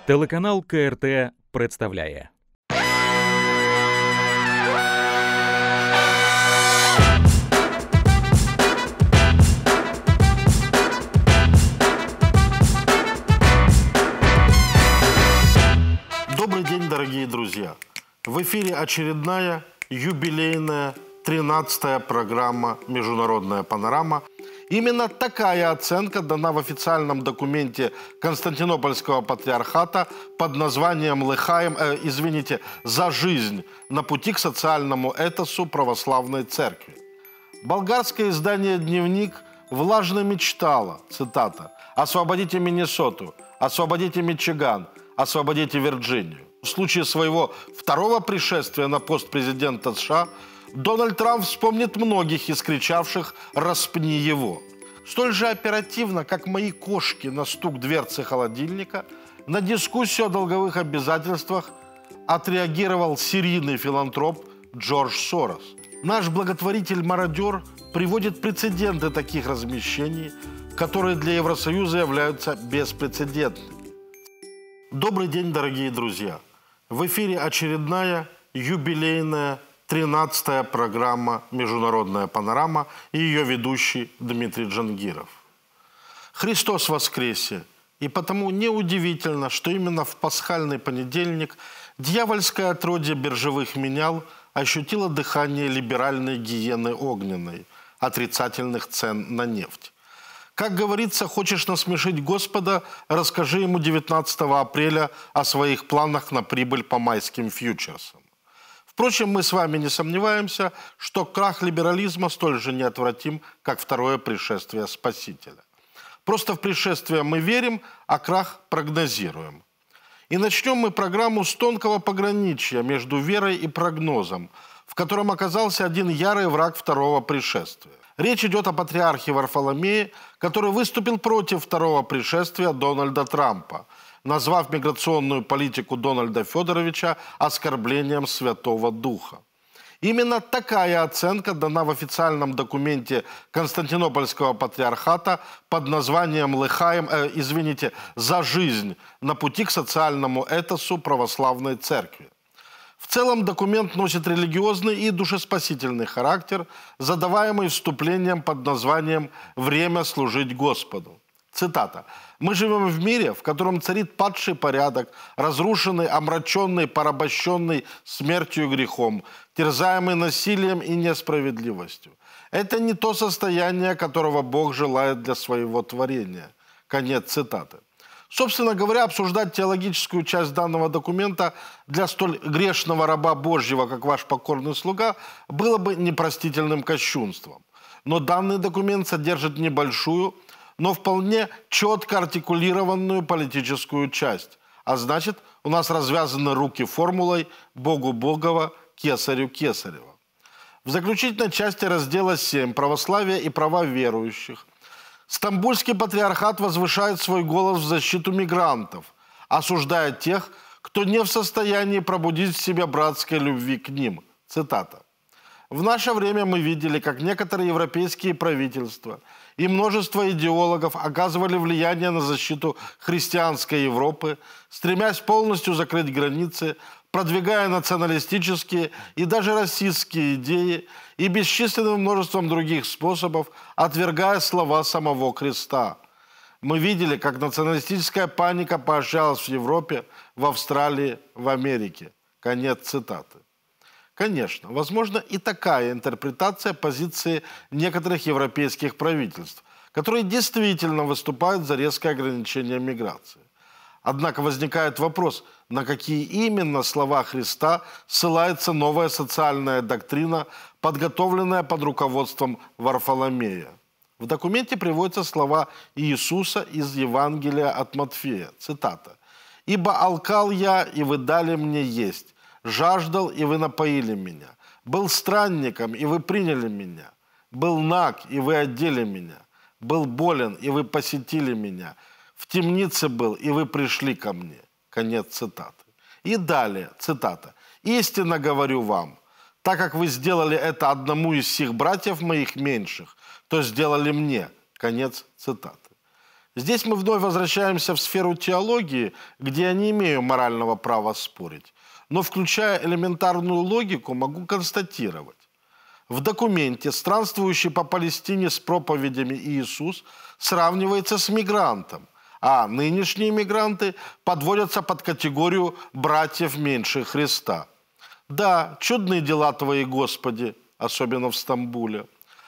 Телеканал КРТ представляє. Добрый день, дорогие друзья! В эфире очередная юбилейная 13-я программа «Международная панорама». Именно такая оценка дана в официальном документе Константинопольского патриархата под названием «За жизнь на пути к социальному этосу православной церкви». Болгарское издание «Дневник» влажно мечтало, цитата, «освободите Миннесоту, освободите Мичиган, освободите Вирджинию». В случае своего второго пришествия на пост президента США Дональд Трамп вспомнит многих из кричавших «распни его». Столь же оперативно, как мои кошки на стук дверцы холодильника, на дискуссию о долговых обязательствах отреагировал серийный филантроп Джордж Сорос. Наш благотворитель-мародер приводит прецеденты таких размещений, которые для Евросоюза являются беспрецедентными. Добрый день, дорогие друзья! В эфире очередная юбилейная 13-я программа «Международная панорама» и ее ведущий Дмитрий Джангиров. Христос воскресе! И потому неудивительно, что именно в пасхальный понедельник дьявольское отродье биржевых менял ощутило дыхание либеральной гиены огненной, отрицательных цен на нефть. Как говорится, хочешь насмешить Господа, расскажи ему 19 апреля о своих планах на прибыль по майским фьючерсам. Впрочем, мы с вами не сомневаемся, что крах либерализма столь же неотвратим, как второе пришествие Спасителя. Просто в пришествие мы верим, а крах прогнозируем. И начнем мы программу с тонкого пограничья между верой и прогнозом, в котором оказался один ярый враг второго пришествия. Речь идет о патриархе Варфоломее, который выступил против второго пришествия Дональда Трампа, назвав миграционную политику Дональда Федоровича оскорблением Святого Духа. Именно такая оценка дана в официальном документе Константинопольского патриархата под названием «За жизнь на пути к социальному этосу православной церкви». В целом документ носит религиозный и душеспасительный характер, задаваемый вступлением под названием «Время служить Господу». Цитата. «Мы живем в мире, в котором царит падший порядок, разрушенный, омраченный, порабощенный смертью и грехом, терзаемый насилием и несправедливостью. Это не то состояние, которого Бог желает для своего творения». Конец цитаты. Собственно говоря, обсуждать теологическую часть данного документа для столь грешного раба Божьего, как ваш покорный слуга, было бы непростительным кощунством. Но данный документ содержит небольшую, но вполне четко артикулированную политическую часть. А значит, у нас развязаны руки формулой «Богу Богова, Кесарю Кесарева». В заключительной части раздела 7 «Православие и права верующих» Стамбульский патриархат возвышает свой голос в защиту мигрантов, осуждая тех, кто не в состоянии пробудить в себе братской любви к ним. Цитата. В наше время мы видели, как некоторые европейские правительства и множество идеологов оказывали влияние на защиту христианской Европы, стремясь полностью закрыть границы, продвигая националистические и даже расистские идеи и бесчисленным множеством других способов, отвергая слова самого Христа. Мы видели, как националистическая паника поощрялась в Европе, в Австралии, в Америке. Конец цитаты. Конечно, возможно и такая интерпретация позиции некоторых европейских правительств, которые действительно выступают за резкое ограничение миграции. Однако возникает вопрос, на какие именно слова Христа ссылается новая социальная доктрина, подготовленная под руководством Варфоломея. В документе приводятся слова Иисуса из Евангелия от Матфея. Цитата. «Ибо алкал я, и вы дали мне есть, жаждал, и вы напоили меня, был странником, и вы приняли меня, был наг, и вы одели меня, был болен, и вы посетили меня, в темнице был, и вы пришли ко мне». Конец цитаты. И далее, цитата. «Истинно говорю вам, так как вы сделали это одному из сих братьев моих меньших, то сделали мне». Конец цитаты. Здесь мы вновь возвращаемся в сферу теологии, где я не имею морального права спорить. Но, включая элементарную логику, могу констатировать. В документе странствующий по Палестине с проповедями Иисус сравнивается с мигрантом, а нынешние мигранты подводятся под категорию братьев меньше Христа. Да, чудные дела Твои, Господи, особенно в Стамбуле.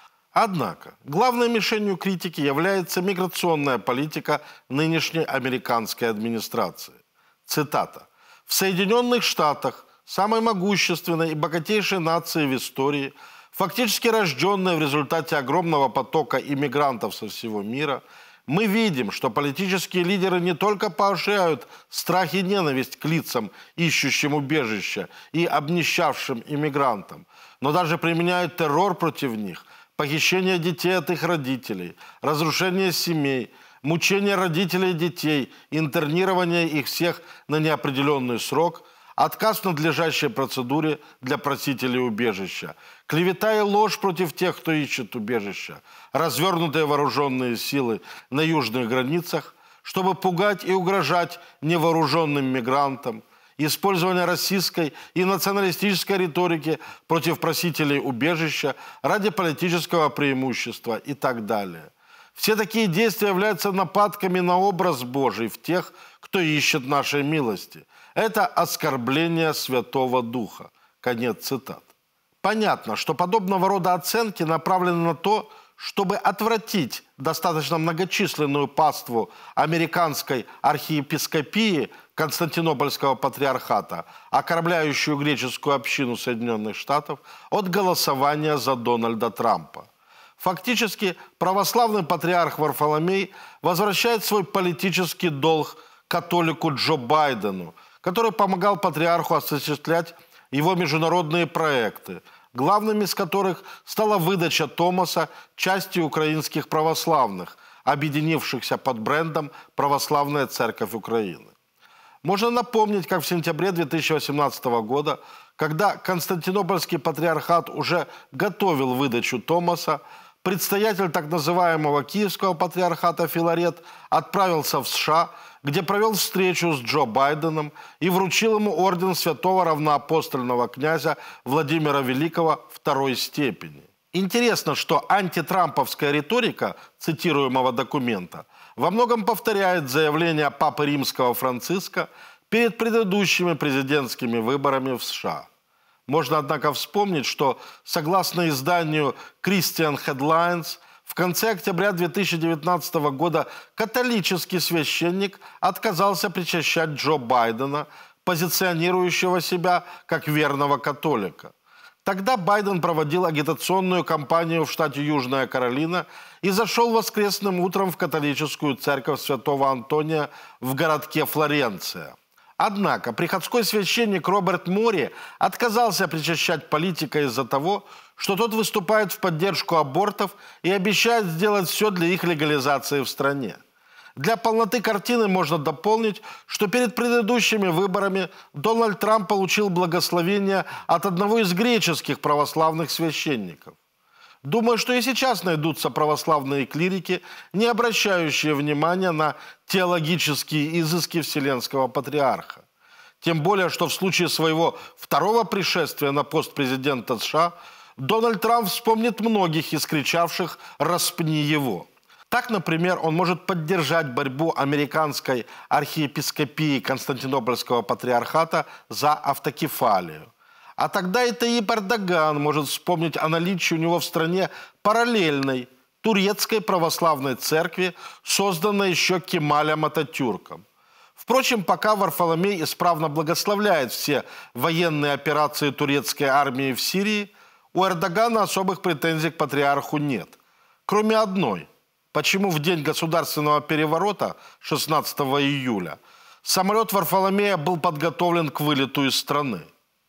Однако, главной мишенью критики является миграционная политика нынешней американской администрации. Цитата. «В Соединенных Штатах, самой могущественной и богатейшей нации в истории, фактически рожденной в результате огромного потока иммигрантов со всего мира, мы видим, что политические лидеры не только поощряют страх и ненависть к лицам, ищущим убежища и обнищавшим иммигрантам, но даже применяют террор против них, похищение детей от их родителей, разрушение семей, мучение родителей и детей, интернирование их всех на неопределенный срок, отказ в надлежащей процедуре для просителей убежища, клевета и ложь против тех, кто ищет убежища, развернутые вооруженные силы на южных границах, чтобы пугать и угрожать невооруженным мигрантам, использование расистской и националистической риторики против просителей убежища ради политического преимущества и так далее. Все такие действия являются нападками на образ Божий в тех, кто ищет нашей милости. Это оскорбление Святого Духа». Конец цитат. Понятно, что подобного рода оценки направлены на то, чтобы отвратить достаточно многочисленную паству американской архиепископии Константинопольского патриархата, окормляющую греческую общину Соединенных Штатов, от голосования за Дональда Трампа. Фактически, православный патриарх Варфоломей возвращает свой политический долг католику Джо Байдену, который помогал патриарху осуществлять его международные проекты, главными из которых стала выдача Томаса части украинских православных, объединившихся под брендом «Православная Церковь Украины». Можно напомнить, как в сентябре 2018 года, когда Константинопольский патриархат уже готовил выдачу Томаса, предстоятель так называемого Киевского патриархата Филарет отправился в США, где провел встречу с Джо Байденом и вручил ему орден святого равноапостольного князя Владимира Великого второй степени. Интересно, что антитрамповская риторика цитируемого документа во многом повторяет заявления Папы Римского Франциска перед предыдущими президентскими выборами в США. Можно, однако, вспомнить, что, согласно изданию Christian Headlines, в конце октября 2019 года католический священник отказался причащать Джо Байдена, позиционирующего себя как верного католика. Тогда Байден проводил агитационную кампанию в штате Южная Каролина и зашел воскресным утром в католическую церковь святого Антония в городке Флоренция. Однако приходской священник Роберт Мори отказался причащать политика из-за того, что тот выступает в поддержку абортов и обещает сделать все для их легализации в стране. Для полноты картины можно дополнить, что перед предыдущими выборами Дональд Трамп получил благословение от одного из греческих православных священников. Думаю, что и сейчас найдутся православные клирики, не обращающие внимания на теологические изыски Вселенского Патриарха. Тем более, что в случае своего второго пришествия на пост президента США Дональд Трамп вспомнит многих искричавших «распни его». Так, например, он может поддержать борьбу американской архиепископии Константинопольского патриархата за автокефалию. А тогда и Таyyip Эрдоган может вспомнить о наличии у него в стране параллельной турецкой православной церкви, созданной еще Кемалем Ататюрком. Впрочем, пока Варфоломей исправно благословляет все военные операции турецкой армии в Сирии, у Эрдогана особых претензий к патриарху нет. Кроме одной. Почему в день государственного переворота, 16 июля, самолет Варфоломея был подготовлен к вылету из страны?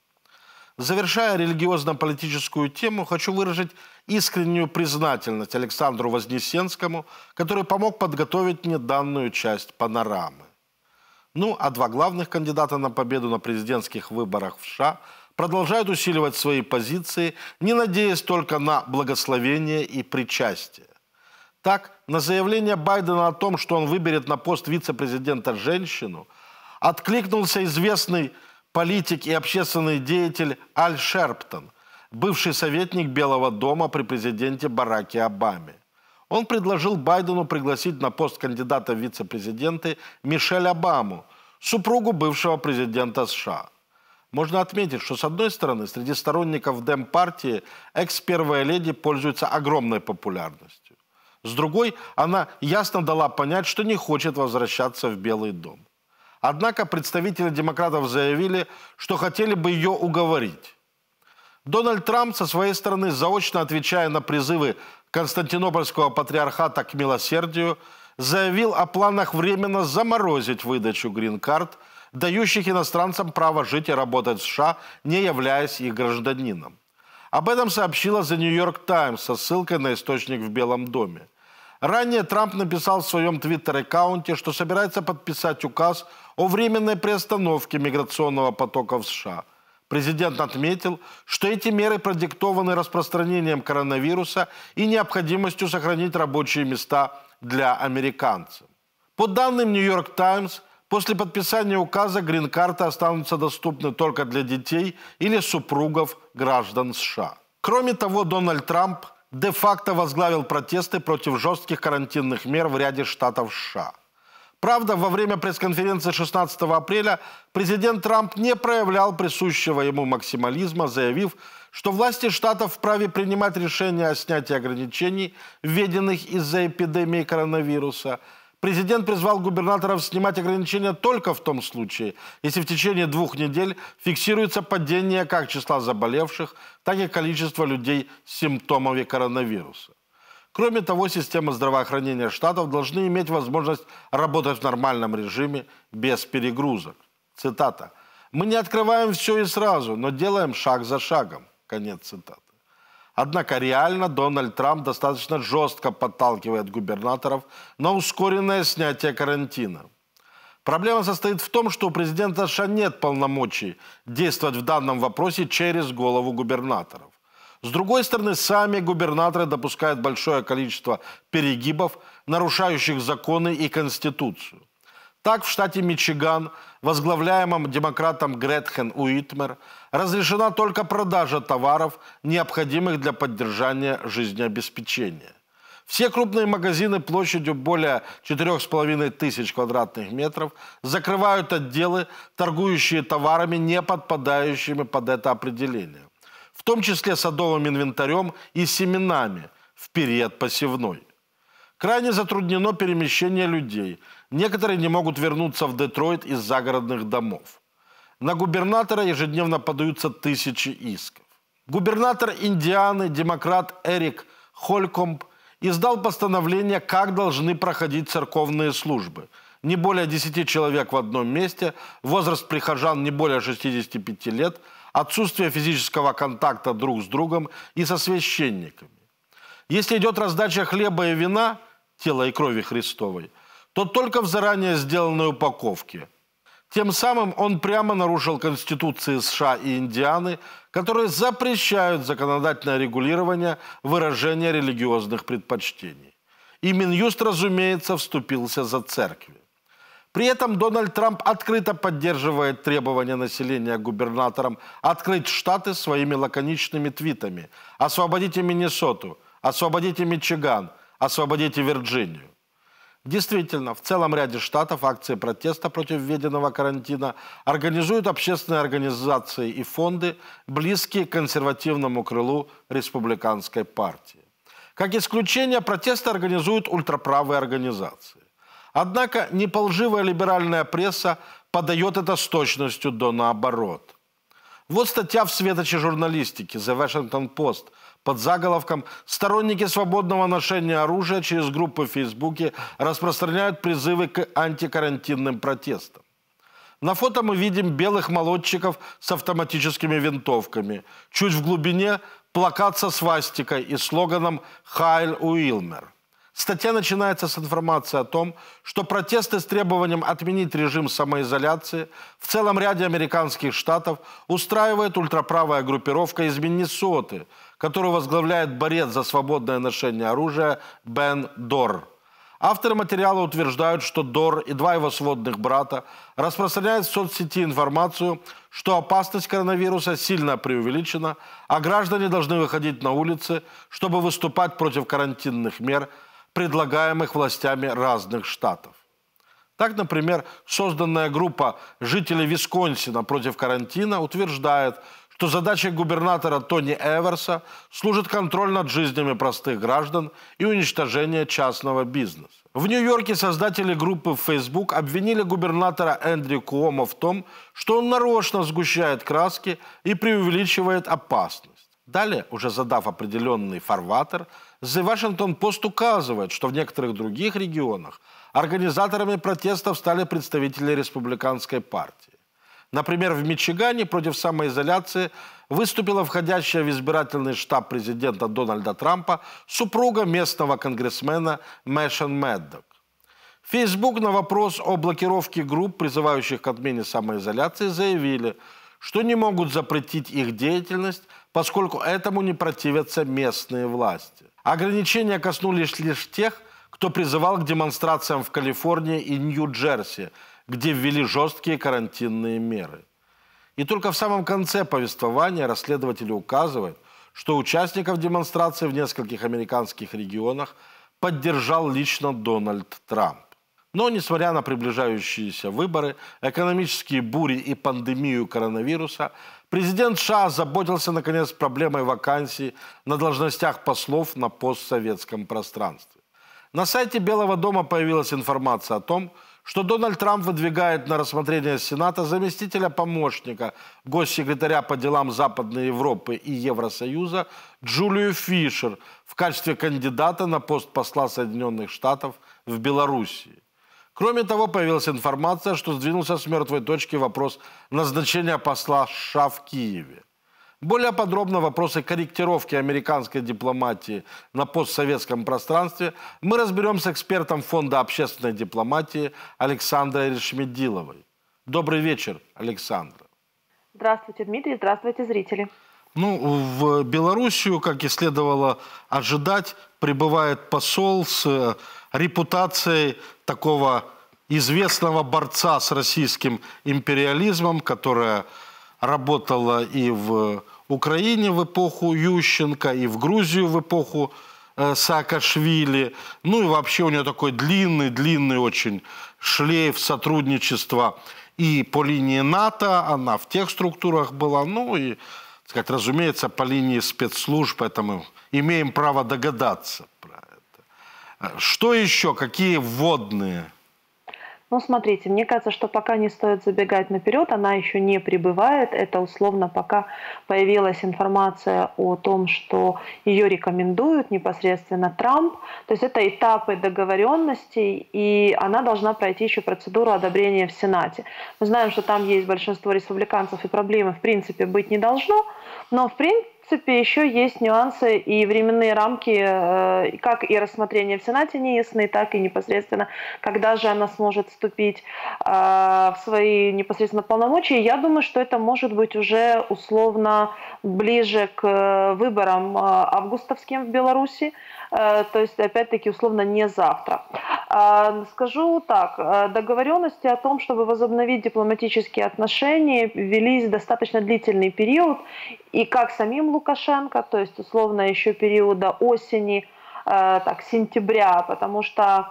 Завершая религиозно-политическую тему, хочу выразить искреннюю признательность Александру Вознесенскому, который помог подготовить мне данную часть панорамы. Ну, а два главных кандидата на победу на президентских выборах в США продолжают усиливать свои позиции, не надеясь только на благословение и причастие. Так, на заявление Байдена о том, что он выберет на пост вице-президента женщину, откликнулся известный политик и общественный деятель Аль Шерптон, бывший советник Белого дома при президенте Бараке Обаме. Он предложил Байдену пригласить на пост кандидата в вице-президенты Мишель Обаму, супругу бывшего президента США. Можно отметить, что с одной стороны, среди сторонников Демпартии экс-первая леди пользуется огромной популярностью. С другой, она ясно дала понять, что не хочет возвращаться в Белый дом. Однако представители демократов заявили, что хотели бы ее уговорить. Дональд Трамп со своей стороны, заочно отвечая на призывы Константинопольского патриархата к милосердию, заявил о планах временно заморозить выдачу грин-карт, дающих иностранцам право жить и работать в США, не являясь их гражданином. Об этом сообщила The New York Times со ссылкой на источник в Белом доме. Ранее Трамп написал в своем твиттер-аккаунте, что собирается подписать указ о временной приостановке миграционного потока в США. Президент отметил, что эти меры продиктованы распространением коронавируса и необходимостью сохранить рабочие места для американцев. По данным New York Times, после подписания указа грин-карты останутся доступны только для детей или супругов граждан США. Кроме того, Дональд Трамп де-факто возглавил протесты против жестких карантинных мер в ряде штатов США. Правда, во время пресс-конференции 16 апреля президент Трамп не проявлял присущего ему максимализма, заявив, что власти штатов вправе принимать решения о снятии ограничений, введенных из-за эпидемии коронавируса. Президент призвал губернаторов снимать ограничения только в том случае, если в течение 2 недель фиксируется падение как числа заболевших, так и количества людей с симптомами коронавируса. Кроме того, системы здравоохранения штатов должны иметь возможность работать в нормальном режиме без перегрузок. Цитата. «Мы не открываем все и сразу, но делаем шаг за шагом». Конец цитаты. Однако реально Дональд Трамп достаточно жестко подталкивает губернаторов на ускоренное снятие карантина. Проблема состоит в том, что у президента США нет полномочий действовать в данном вопросе через голову губернаторов. С другой стороны, сами губернаторы допускают большое количество перегибов, нарушающих законы и Конституцию. Так, в штате Мичиган, возглавляемом демократом Гретхен Уитмер, разрешена только продажа товаров, необходимых для поддержания жизнеобеспечения. Все крупные магазины площадью более 4500 квадратных метров закрывают отделы, торгующие товарами, не подпадающими под это определение, в том числе садовым инвентарем и семенами в период посевной. Крайне затруднено перемещение людей. Некоторые не могут вернуться в Детройт из загородных домов. На губернатора ежедневно подаются тысячи исков. Губернатор Индианы, демократ Эрик Холькомб, издал постановление, как должны проходить церковные службы. Не более 10 человек в одном месте, возраст прихожан не более 65 лет, отсутствие физического контакта друг с другом и со священниками. Если идет раздача хлеба и вина, тела и крови Христовой, то только в заранее сделанной упаковке. Тем самым он прямо нарушил Конституции США и Индианы, которые запрещают законодательное регулирование выражения религиозных предпочтений. И Минюст, разумеется, вступился за церкви. При этом Дональд Трамп открыто поддерживает требования населения губернаторам открыть штаты своими лаконичными твитами: «Освободите Миннесоту», «Освободите Мичиган», «Освободите Вирджинию». Действительно, в целом ряде штатов акции протеста против введенного карантина организуют общественные организации и фонды, близкие к консервативному крылу республиканской партии. Как исключение, протесты организуют ультраправые организации. Однако неполживая либеральная пресса подает это с точностью до наоборот. Вот статья в светоче журналистики The Washington Post под заголовком «Сторонники свободного ношения оружия через группы в Фейсбуке распространяют призывы к антикарантинным протестам». На фото мы видим белых молодчиков с автоматическими винтовками. Чуть в глубине плакат со свастикой и слоганом «Хайль Уилмер». Статья начинается с информации о том, что протесты с требованием отменить режим самоизоляции в целом ряде американских штатов устраивает ультраправая группировка из Миннесоты, которую возглавляет борец за свободное ношение оружия Бен Дор. Авторы материала утверждают, что Дор и два его сводных брата распространяют в соцсети информацию, что опасность коронавируса сильно преувеличена, а граждане должны выходить на улицы, чтобы выступать против карантинных мер, предлагаемых властями разных штатов. Так, например, созданная группа жителей Висконсина против карантина утверждает, что задачей губернатора Тони Эверса служит контроль над жизнями простых граждан и уничтожение частного бизнеса. В Нью-Йорке создатели группы в Facebook обвинили губернатора Эндрю Куомо в том, что он нарочно сгущает краски и преувеличивает опасность. Далее, уже задав определенный фарватер, The Washington Post указывает, что в некоторых других регионах организаторами протестов стали представители республиканской партии. Например, в Мичигане против самоизоляции выступила входящая в избирательный штаб президента Дональда Трампа супруга местного конгрессмена Мэшен Мэддок. Facebook на вопрос о блокировке групп, призывающих к отмене самоизоляции, заявили, что не могут запретить их деятельность, поскольку этому не противятся местные власти. Ограничения коснулись лишь тех, кто призывал к демонстрациям в Калифорнии и Нью-Джерси, где ввели жесткие карантинные меры. И только в самом конце повествования расследователи указывают, что участников демонстраций в нескольких американских регионах поддержал лично Дональд Трамп. Но, несмотря на приближающиеся выборы, экономические бури и пандемию коронавируса, президент США озаботился, наконец, проблемой вакансий на должностях послов на постсоветском пространстве. На сайте Белого дома появилась информация о том, что Дональд Трамп выдвигает на рассмотрение Сената заместителя помощника госсекретаря по делам Западной Европы и Евросоюза Джулию Фишер в качестве кандидата на пост посла Соединенных Штатов в Белоруссии. Кроме того, появилась информация, что сдвинулся с мертвой точки вопрос назначения посла США в Киеве. Более подробно вопросы корректировки американской дипломатии на постсоветском пространстве мы разберем с экспертом Фонда общественной дипломатии Александрой Решмедиловой. Добрый вечер, Александра. Здравствуйте, Дмитрий. Здравствуйте, зрители. В Белоруссию, как и следовало ожидать, прибывает посол с репутацией такого известного борца с российским империализмом, которая работала и в Украине в эпоху Ющенко, и в Грузию в эпоху Саакашвили. И вообще у нее такой длинный очень шлейф сотрудничества и по линии НАТО, она в тех структурах была, и, разумеется, по линии спецслужб, поэтому имеем право догадаться про это. Что еще? Какие вводные? Смотрите, мне кажется, что пока не стоит забегать наперед, она еще не прибывает. Это условно пока появилась информация о том, что ее рекомендуют непосредственно Трамп. То есть это этапы договоренностей, и она должна пройти еще процедуру одобрения в Сенате. Мы знаем, что там есть большинство республиканцев, и проблемы в принципе быть не должно, но в принципе еще есть нюансы и временные рамки, как и рассмотрение в Сенате неясны, так и непосредственно, когда же она сможет вступить в свои непосредственно полномочия. Я думаю, что это может быть уже условно ближе к выборам августовским в Беларуси, то есть опять-таки условно не завтра. Скажу так, договоренности о том, чтобы возобновить дипломатические отношения, велись достаточно длительный период, и как самим Лукашенко, то есть условно еще периода осени, сентября, потому что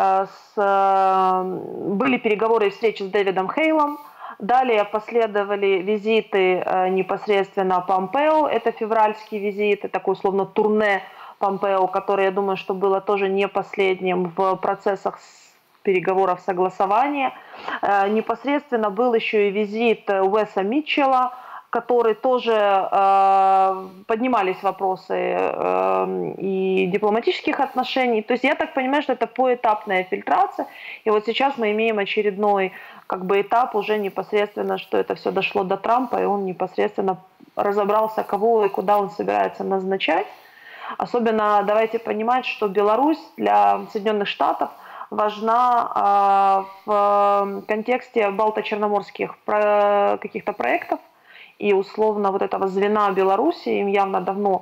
были переговоры и встречи с Дэвидом Хейлом, далее последовали визиты непосредственно Помпео, это февральский визит, это такой условно турне Помпео, которое, я думаю, что было тоже не последним в процессах переговоров согласования. Непосредственно был еще и визит Уэса Митчелла, который тоже поднимались вопросы и дипломатических отношений. То есть я так понимаю, что это поэтапная фильтрация. И вот сейчас мы имеем очередной этап уже непосредственно, что это все дошло до Трампа, и он непосредственно разобрался, кого и куда он собирается назначать. Особенно давайте понимать, что Беларусь для Соединенных Штатов важна в контексте балто-черноморских каких-то проектов. И условно вот этого звена Беларуси им явно давно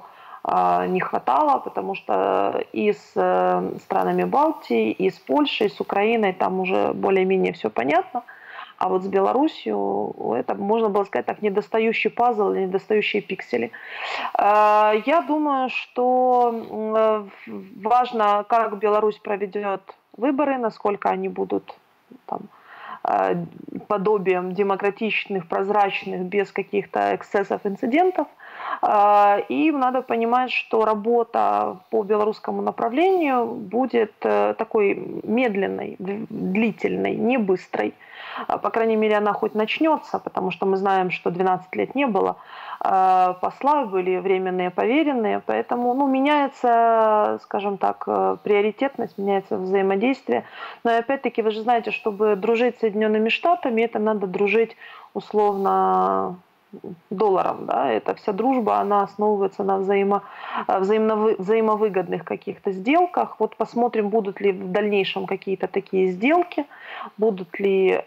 не хватало, потому что и с странами Балтии, и с Польшей, и с Украиной там уже более-менее все понятно. А вот с Беларусью это, можно было сказать так, недостающий пазл, недостающие пиксели. Я думаю, что важно, как Беларусь проведет выборы, насколько они будут там, подобием демократичных, прозрачных, без каких-то эксцессов, инцидентов. И надо понимать, что работа по белорусскому направлению будет такой медленной, длительной, не быстрой. По крайней мере, она хоть начнется, потому что мы знаем, что 12 лет не было посла, были временные поверенные, поэтому меняется, скажем так, приоритетность, меняется взаимодействие. Но и опять-таки, вы же знаете, чтобы дружить с Соединенными Штатами, это надо дружить условно долларом, да, эта вся дружба, она основывается на взаимовыгодных каких-то сделках. Вот посмотрим, будут ли в дальнейшем какие-то такие сделки, будут ли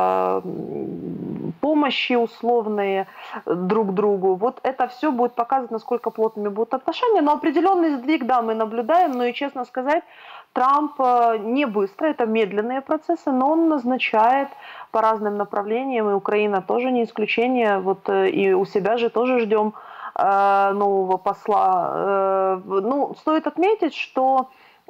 помощи условные друг другу. Вот это все будет показывать, насколько плотными будут отношения. Но определенный сдвиг, да, мы наблюдаем, но и, честно сказать, Трамп не быстро, это медленные процессы, но он назначает по разным направлениям, и Украина тоже не исключение. Вот и у себя же тоже ждем нового посла. Стоит отметить, что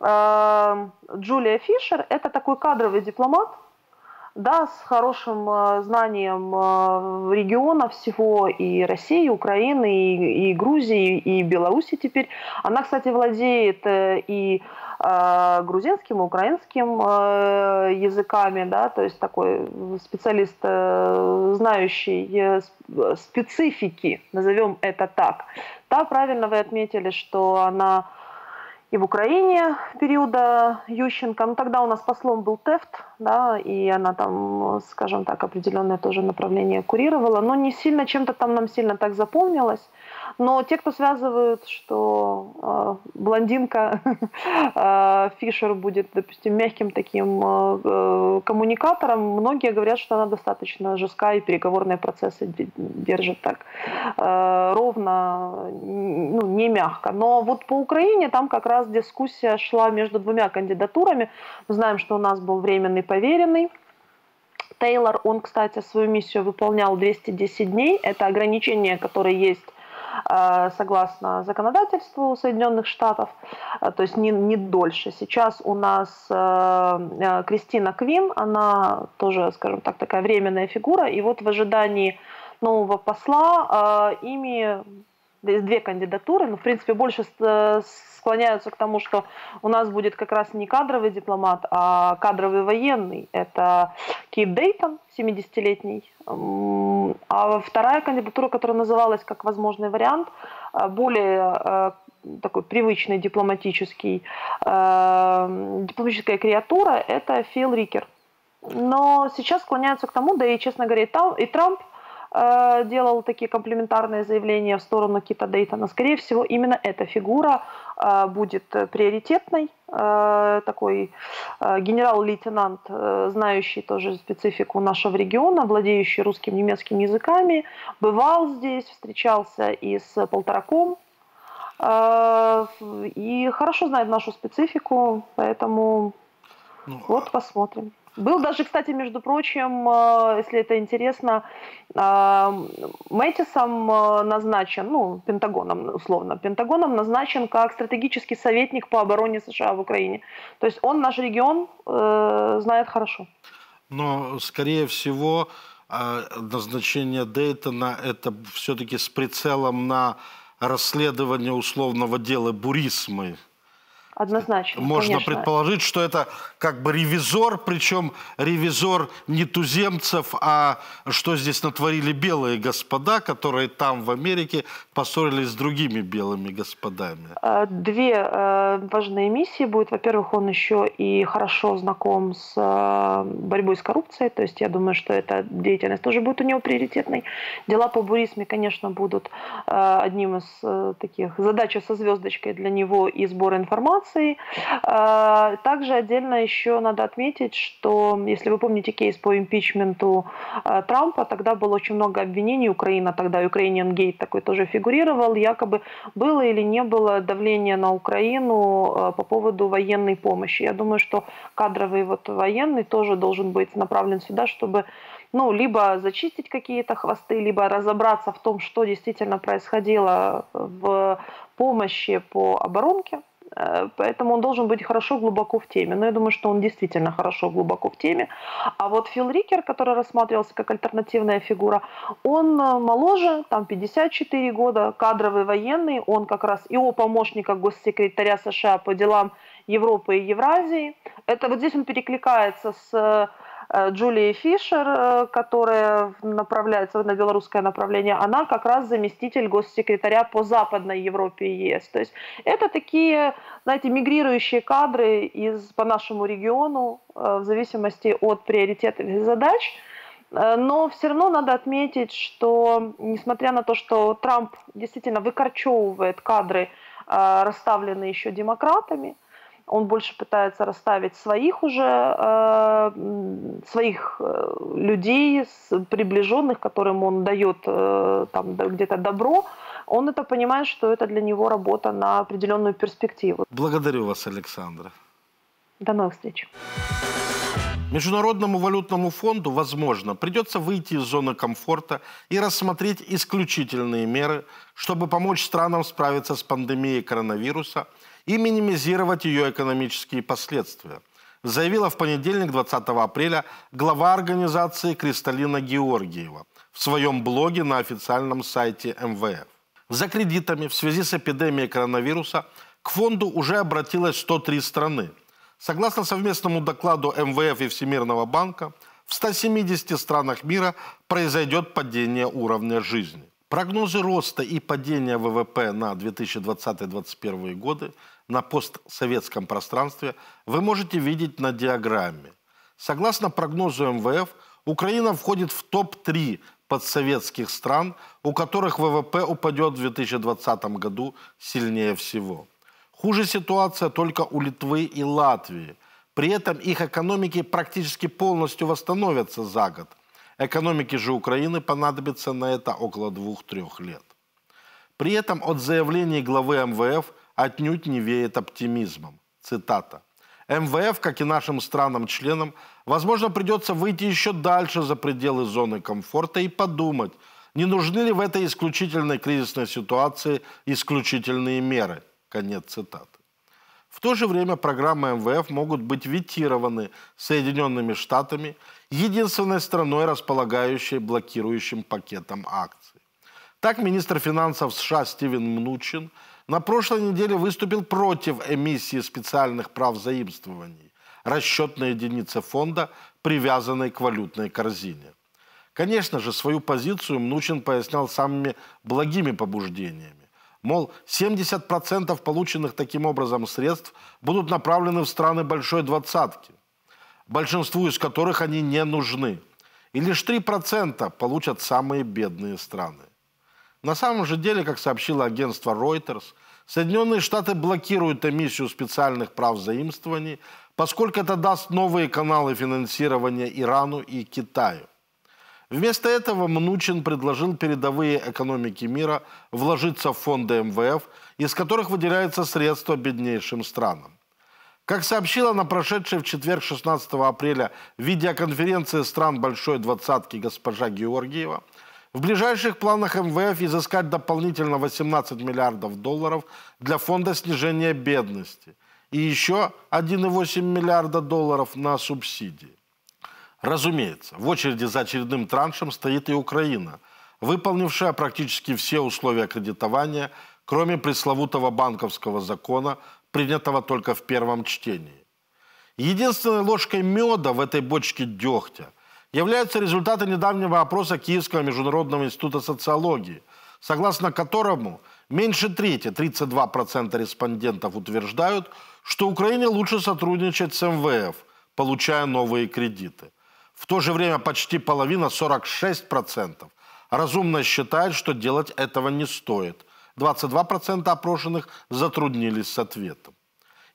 Джулия Фишер – это такой кадровый дипломат, да, с хорошим знанием региона всего, и России, и Украины, и Грузии, и Беларуси теперь. Она, кстати, владеет и грузинским, и украинским языками, да, то есть такой специалист, знающий специфики, назовем это так. Да, правильно вы отметили, что она и в Украине периода Ющенко, тогда у нас послом был Тефт, да, и она там, скажем так, определенное тоже направление курировала, но не сильно, чем-то там нам сильно так запомнилось. Но те, кто связывают, что блондинка Фишер будет, допустим, мягким таким коммуникатором, многие говорят, что она достаточно жесткая и переговорные процессы держит так ровно, не мягко. Но вот по Украине там как раз дискуссия шла между двумя кандидатурами. Мы знаем, что у нас был временный поверенный Тейлор. Он, кстати, свою миссию выполнял 210 дней. Это ограничение, которое есть согласно законодательству Соединенных Штатов, то есть не дольше. Сейчас у нас Кристина Квин, она тоже, скажем так, такая временная фигура, и вот в ожидании нового посла ими две кандидатуры, но в принципе больше склоняются к тому, что у нас будет как раз не кадровый дипломат, а кадровый военный. Это Кит Дейтон, 70-летний. А вторая кандидатура, которая называлась как возможный вариант, более такой привычный дипломатическая креатура, это Фил Рикер. Но сейчас склоняются к тому, да и, честно говоря, и Трамп делал такие комплиментарные заявления в сторону Кита Дейтона. Скорее всего, именно эта фигура будет приоритетной. Такой генерал-лейтенант, знающий тоже специфику нашего региона, владеющий русским, немецким языками, бывал здесь, встречался и с Полтораком, и хорошо знает нашу специфику, поэтому вот посмотрим. Был даже, кстати, между прочим, если это интересно, Мэттисом назначен, Пентагоном условно, Пентагоном назначен как стратегический советник по обороне США в Украине. То есть он наш регион знает хорошо. Но, скорее всего, назначение Дейтона – это все-таки с прицелом на расследование условного дела Бурисмы. Однозначно, можно конечно. предположить, что это как бы ревизор, причем ревизор не туземцев, а что здесь натворили белые господа, которые там в Америке поссорились с другими белыми господами. Две важные миссии будут. Во-первых, он еще и хорошо знаком с борьбой с коррупцией, то есть я думаю, что эта деятельность тоже будет у него приоритетной. Дела по Бурисме, конечно, будут одним из таких задач со звездочкой для него и сбор информации. информацией. Также отдельно еще надо отметить, что, если вы помните кейс по импичменту Трампа, тогда было очень много обвинений. Украина, тогда Ukrainian Gate такой тоже фигурировал. Якобы было или не было давление на Украину по поводу военной помощи. Я думаю, что кадровый военный тоже должен быть направлен сюда, чтобы либо зачистить какие-то хвосты, либо разобраться в том, что действительно происходило в помощи по оборонке. Поэтому он должен быть хорошо глубоко в теме. Но я думаю, что он действительно хорошо глубоко в теме. А вот Фил Рикер, который рассматривался как альтернативная фигура, он моложе, там 54 года, кадровый военный. Он как раз его помощника госсекретаря США по делам Европы и Евразии. Это вот здесь он перекликается с Джулией Фишер, которая направляется на белорусское направление, она как раз заместитель госсекретаря по Западной Европе и ЕС. То есть это такие, знаете, мигрирующие кадры по нашему региону в зависимости от приоритетов и задач. Но все равно надо отметить, что несмотря на то, что Трамп действительно выкорчевывает кадры, расставленные еще демократами, он больше пытается расставить своих людей, приближенных, которым он дает там где-то добро. Он это понимает, что это для него работа на определенную перспективу. Благодарю вас, Александра. До новых встреч. Международному валютному фонду, возможно, придется выйти из зоны комфорта и рассмотреть исключительные меры, чтобы помочь странам справиться с пандемией коронавируса и минимизировать ее экономические последствия, заявила в понедельник, 20 апреля, глава организации Кристалина Георгиева в своем блоге на официальном сайте МВФ. За кредитами в связи с эпидемией коронавируса к фонду уже обратилось 103 страны. Согласно совместному докладу МВФ и Всемирного банка, в 170 странах мира произойдет падение уровня жизни. Прогнозы роста и падения ВВП на 2020-2021 годы на постсоветском пространстве вы можете видеть на диаграмме. Согласно прогнозу МВФ, Украина входит в топ-3 постсоветских стран, у которых ВВП упадет в 2020 году сильнее всего. Хуже ситуация только у Литвы и Латвии. При этом их экономики практически полностью восстановятся за год. Экономике же Украины понадобится на это около 2-3 лет. При этом от заявлений главы МВФ отнюдь не веет оптимизмом. Цитата. МВФ, как и нашим странам-членам, возможно, придется выйти еще дальше за пределы зоны комфорта и подумать, не нужны ли в этой исключительной кризисной ситуации исключительные меры. Конец цитаты. В то же время программы МВФ могут быть ветированы Соединенными Штатами, единственной страной, располагающей блокирующим пакетом акций. Так, министр финансов США Стивен Мнучин на прошлой неделе выступил против эмиссии специальных прав заимствований, расчетной единицы фонда, привязанной к валютной корзине. Конечно же, свою позицию Мнучин пояснял самыми благими побуждениями. Мол, 70% полученных таким образом средств будут направлены в страны Большой Двадцатки, большинству из которых они не нужны. И лишь 3% получат самые бедные страны. На самом же деле, как сообщило агентство Reuters, Соединенные Штаты блокируют эмиссию специальных прав заимствований, поскольку это даст новые каналы финансирования Ирану и Китаю. Вместо этого Мнучин предложил передовые экономики мира вложиться в фонды МВФ, из которых выделяются средства беднейшим странам. Как сообщила на прошедшей в четверг 16 апреля видеоконференции стран Большой Двадцатки госпожа Георгиева, в ближайших планах МВФ изыскать дополнительно 18 миллиардов долларов для фонда снижения бедности и еще 1,8 миллиарда долларов на субсидии. Разумеется, в очереди за очередным траншем стоит и Украина, выполнившая практически все условия кредитования, кроме пресловутого банковского закона, принятого только в первом чтении. Единственной ложкой меда в этой бочке дегтя являются результаты недавнего опроса Киевского международного института социологии, согласно которому меньше трети, 32% респондентов утверждают, что Украине лучше сотрудничать с МВФ, получая новые кредиты. В то же время почти половина, 46%, разумно считает, что делать этого не стоит. 22% опрошенных затруднились с ответом.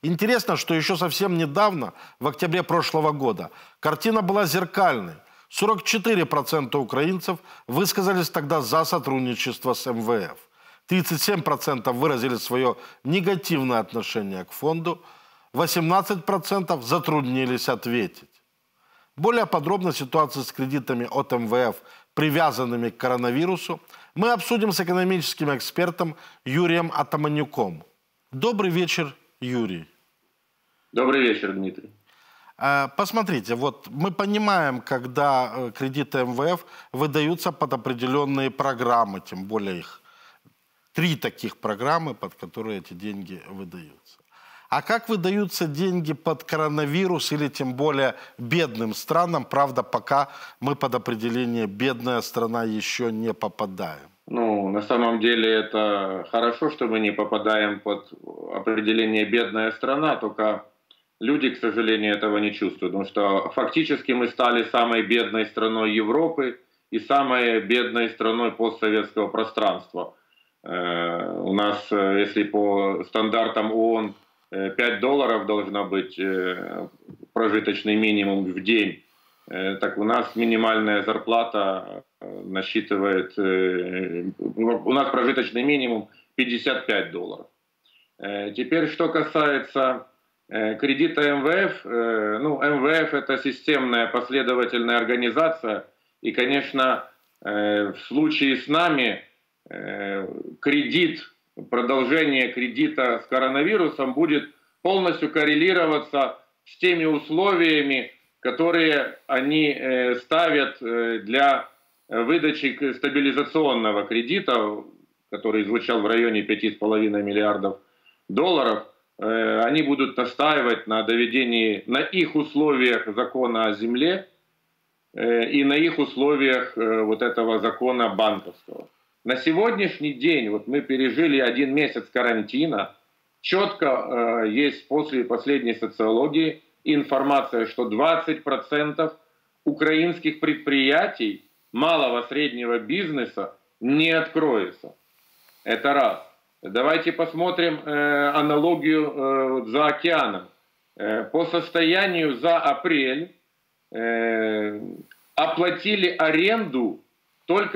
Интересно, что еще совсем недавно, в октябре прошлого года, картина была зеркальной. 44% украинцев высказались тогда за сотрудничество с МВФ. 37% выразили свое негативное отношение к фонду, 18% затруднились ответить. Более подробно ситуацию с кредитами от МВФ, привязанными к коронавирусу, мы обсудим с экономическим экспертом Юрием Атаманюком. Добрый вечер, Юрий. Добрый вечер, Дмитрий. Посмотрите, вот мы понимаем, когда кредиты МВФ выдаются под определенные программы, тем более их 3 таких программы, под которые эти деньги выдаются. А как выдаются деньги под коронавирус или тем более бедным странам? Правда, пока мы под определение «бедная страна» еще не попадаем. Ну, на самом деле это хорошо, что мы не попадаем под определение «бедная страна», только люди, к сожалению, этого не чувствуют. Потому что фактически мы стали самой бедной страной Европы и самой бедной страной постсоветского пространства. У нас, если по стандартам ООН, $5 должна быть прожиточный минимум в день, так у нас минимальная зарплата насчитывает, у нас прожиточный минимум $55. Теперь, что касается кредита МВФ, ну, МВФ это системная последовательная организация, и, конечно, в случае с нами кредит, продолжение кредита с коронавирусом будет полностью коррелироваться с теми условиями, которые они ставят для выдачи стабилизационного кредита, который звучал в районе $5,5 миллиардов. Они будут настаивать на доведении на их условиях закона о земле и на их условиях вот этого закона банковского. На сегодняшний день, вот мы пережили 1 месяц карантина, четко есть после последней социологии информация, что 20% украинских предприятий малого среднего бизнеса не откроется. Это раз. Давайте посмотрим аналогию за океаном. По состоянию за апрель оплатили аренду только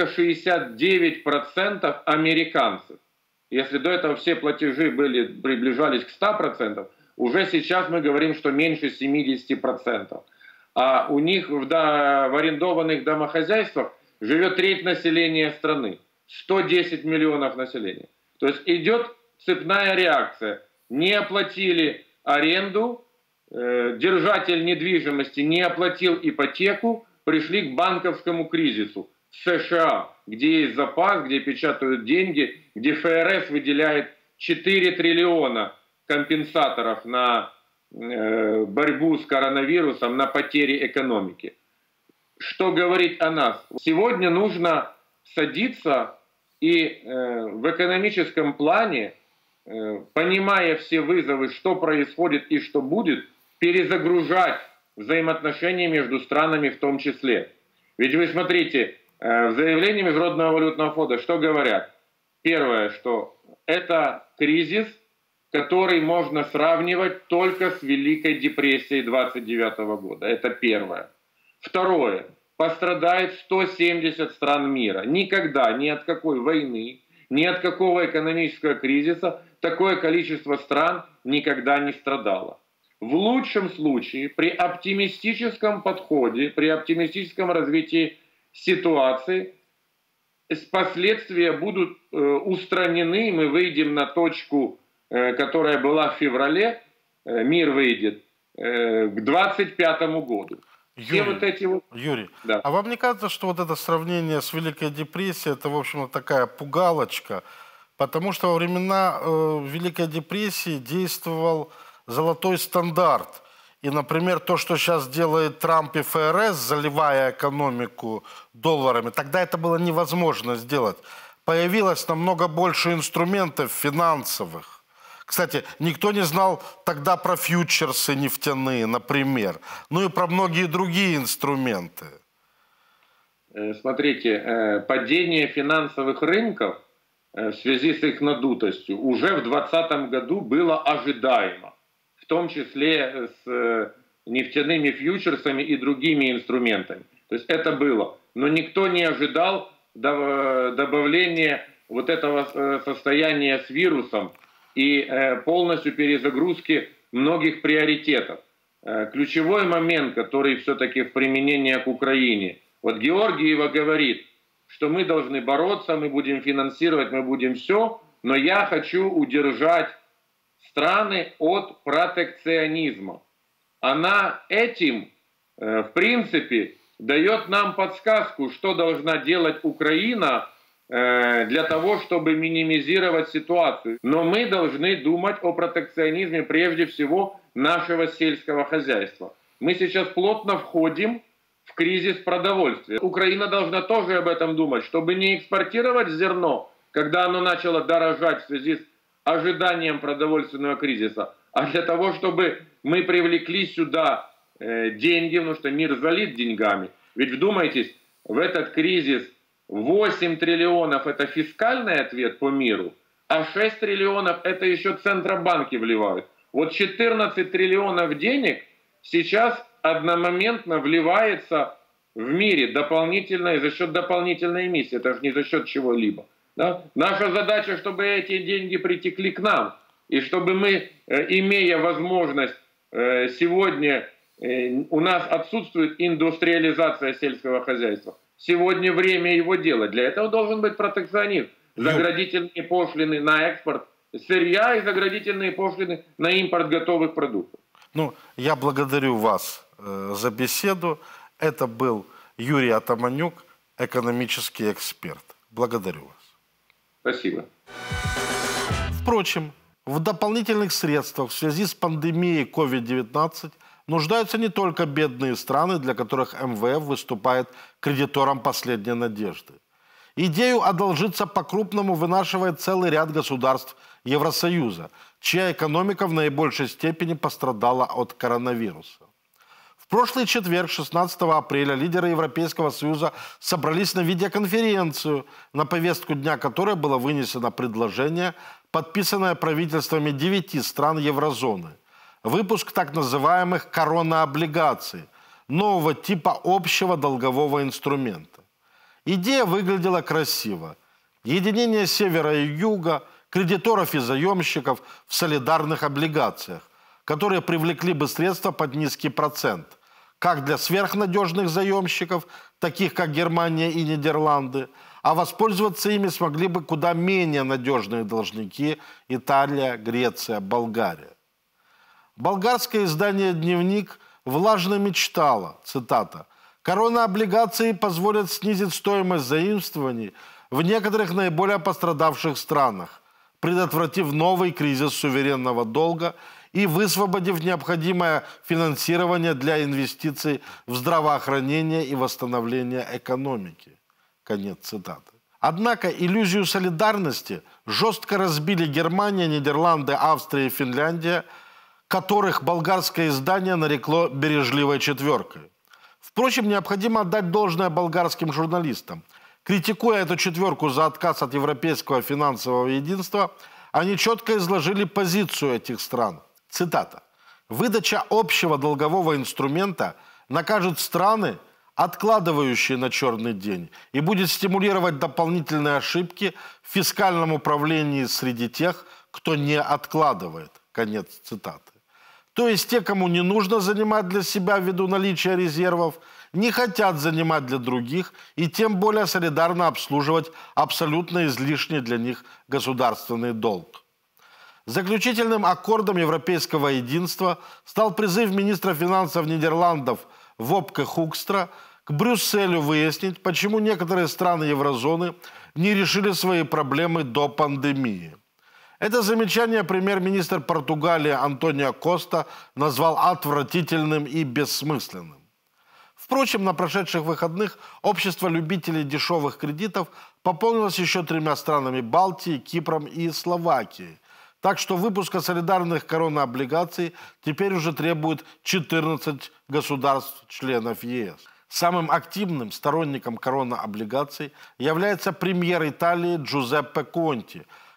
69% американцев. Если до этого все платежи приближались к 100%, уже сейчас мы говорим, что меньше 70%. А у них в арендованных домохозяйствах живет треть населения страны. 110 миллионов населения. То есть идет цепная реакция. Не оплатили аренду, держатель недвижимости не оплатил ипотеку, пришли к банковскому кризису. В США, где есть запас, где печатают деньги, где ФРС выделяет 4 триллиона компенсаторов на борьбу с коронавирусом, на потери экономики. Что говорить о нас? Сегодня нужно садиться и в экономическом плане, понимая все вызовы, что происходит и что будет, перезагружать взаимоотношения между странами в том числе. Ведь вы смотрите, в заявлении Международного валютного фонда что говорят? Первое, что это кризис, который можно сравнивать только с Великой депрессией 29 года. Это первое. Второе. Пострадает 170 стран мира. Никогда ни от какой войны, ни от какого экономического кризиса такое количество стран никогда не страдало. В лучшем случае, при оптимистическом подходе, при оптимистическом развитии ситуации, последствия будут устранены, мы выйдем на точку, которая была в феврале, мир выйдет к 2025 году. Юрий, да. А вам не кажется, что вот это сравнение с Великой депрессией, это, в общем, такая пугалочка? Потому что во времена Великой депрессии действовал золотой стандарт. И, например, то, что сейчас делает Трамп и ФРС, заливая экономику долларами, тогда это было невозможно сделать. Появилось намного больше инструментов финансовых. Кстати, никто не знал тогда про фьючерсы нефтяные, например. Ну и про многие другие инструменты. Смотрите, падение финансовых рынков в связи с их надутостью уже в 2020 году было ожидаемо. В в том числе с нефтяными фьючерсами и другими инструментами. То есть это было. Но никто не ожидал добавления вот этого состояния с вирусом и полностью перезагрузки многих приоритетов. Ключевой момент, который все-таки в применении к Украине. Вот Георгиева говорит, что мы должны бороться, мы будем финансировать, мы будем все, но я хочу удержать страны от протекционизма. Она этим, в принципе, дает нам подсказку, что должна делать Украина для того, чтобы минимизировать ситуацию. Но мы должны думать о протекционизме прежде всего нашего сельского хозяйства. Мы сейчас плотно входим в кризис продовольствия. Украина должна тоже об этом думать, чтобы не экспортировать зерно, когда оно начало дорожать в связи с ожиданием продовольственного кризиса, а для того, чтобы мы привлекли сюда деньги, потому что мир залит деньгами. Ведь вдумайтесь, в этот кризис 8 триллионов – это фискальный ответ по миру, а 6 триллионов – это еще центробанки вливают. Вот 14 триллионов денег сейчас одномоментно вливается в мире дополнительно, за счет дополнительной эмиссии, это же не за счет чего-либо. Да? Наша задача, чтобы эти деньги притекли к нам, и чтобы мы, имея возможность, сегодня у нас отсутствует индустриализация сельского хозяйства, сегодня время его делать. Для этого должен быть протекционизм. Заградительные пошлины на экспорт сырья и заградительные пошлины на импорт готовых продуктов. Ну, я благодарю вас за беседу. Это был Юрий Атаманюк, экономический эксперт. Благодарю вас. Спасибо. Впрочем, в дополнительных средствах в связи с пандемией COVID-19 нуждаются не только бедные страны, для которых МВФ выступает кредитором последней надежды. Идею одолжиться по-крупному вынашивает целый ряд государств Евросоюза, чья экономика в наибольшей степени пострадала от коронавируса. В прошлый четверг, 16 апреля, лидеры Европейского Союза собрались на видеоконференцию, на повестку дня которой было вынесено предложение, подписанное правительствами 9 стран еврозоны. Выпуск так называемых корона-облигаций, нового типа общего долгового инструмента. Идея выглядела красиво. Единение севера и юга, кредиторов и заемщиков в солидарных облигациях, которые привлекли бы средства под низкий процент, как для сверхнадежных заемщиков, таких как Германия и Нидерланды, а воспользоваться ими смогли бы куда менее надежные должники – Италия, Греция, Болгария. Болгарское издание «Дневник» влажно мечтало, цитата, «Корона-облигации позволят снизить стоимость заимствований в некоторых наиболее пострадавших странах, предотвратив новый кризис суверенного долга и высвободив необходимое финансирование для инвестиций в здравоохранение и восстановление экономики». Конец цитаты. Однако иллюзию солидарности жестко разбили Германия, Нидерланды, Австрия и Финляндия, которых болгарское издание нарекло бережливой четверкой. Впрочем, необходимо отдать должное болгарским журналистам. Критикуя эту четверку за отказ от европейского финансового единства, они четко изложили позицию этих стран. Цитата. «Выдача общего долгового инструмента накажет страны, откладывающие на черный день, и будет стимулировать дополнительные ошибки в фискальном управлении среди тех, кто не откладывает». Конец цитаты. То есть те, кому не нужно занимать для себя ввиду наличия резервов, не хотят занимать для других и тем более солидарно обслуживать абсолютно излишний для них государственный долг. Заключительным аккордом европейского единства стал призыв министра финансов Нидерландов Вопке Хукстра к Брюсселю выяснить, почему некоторые страны еврозоны не решили свои проблемы до пандемии. Это замечание премьер-министр Португалии Антонио Коста назвал отвратительным и бессмысленным. Впрочем, на прошедших выходных общество любителей дешевых кредитов пополнилось еще 3 странами Балтии, Кипром и Словакией. Так что выпуска солидарных корона-облигаций теперь уже требует 14 государств-членов ЕС. Самым активным сторонником корона-облигаций является премьер Италии Джузеппе Конти,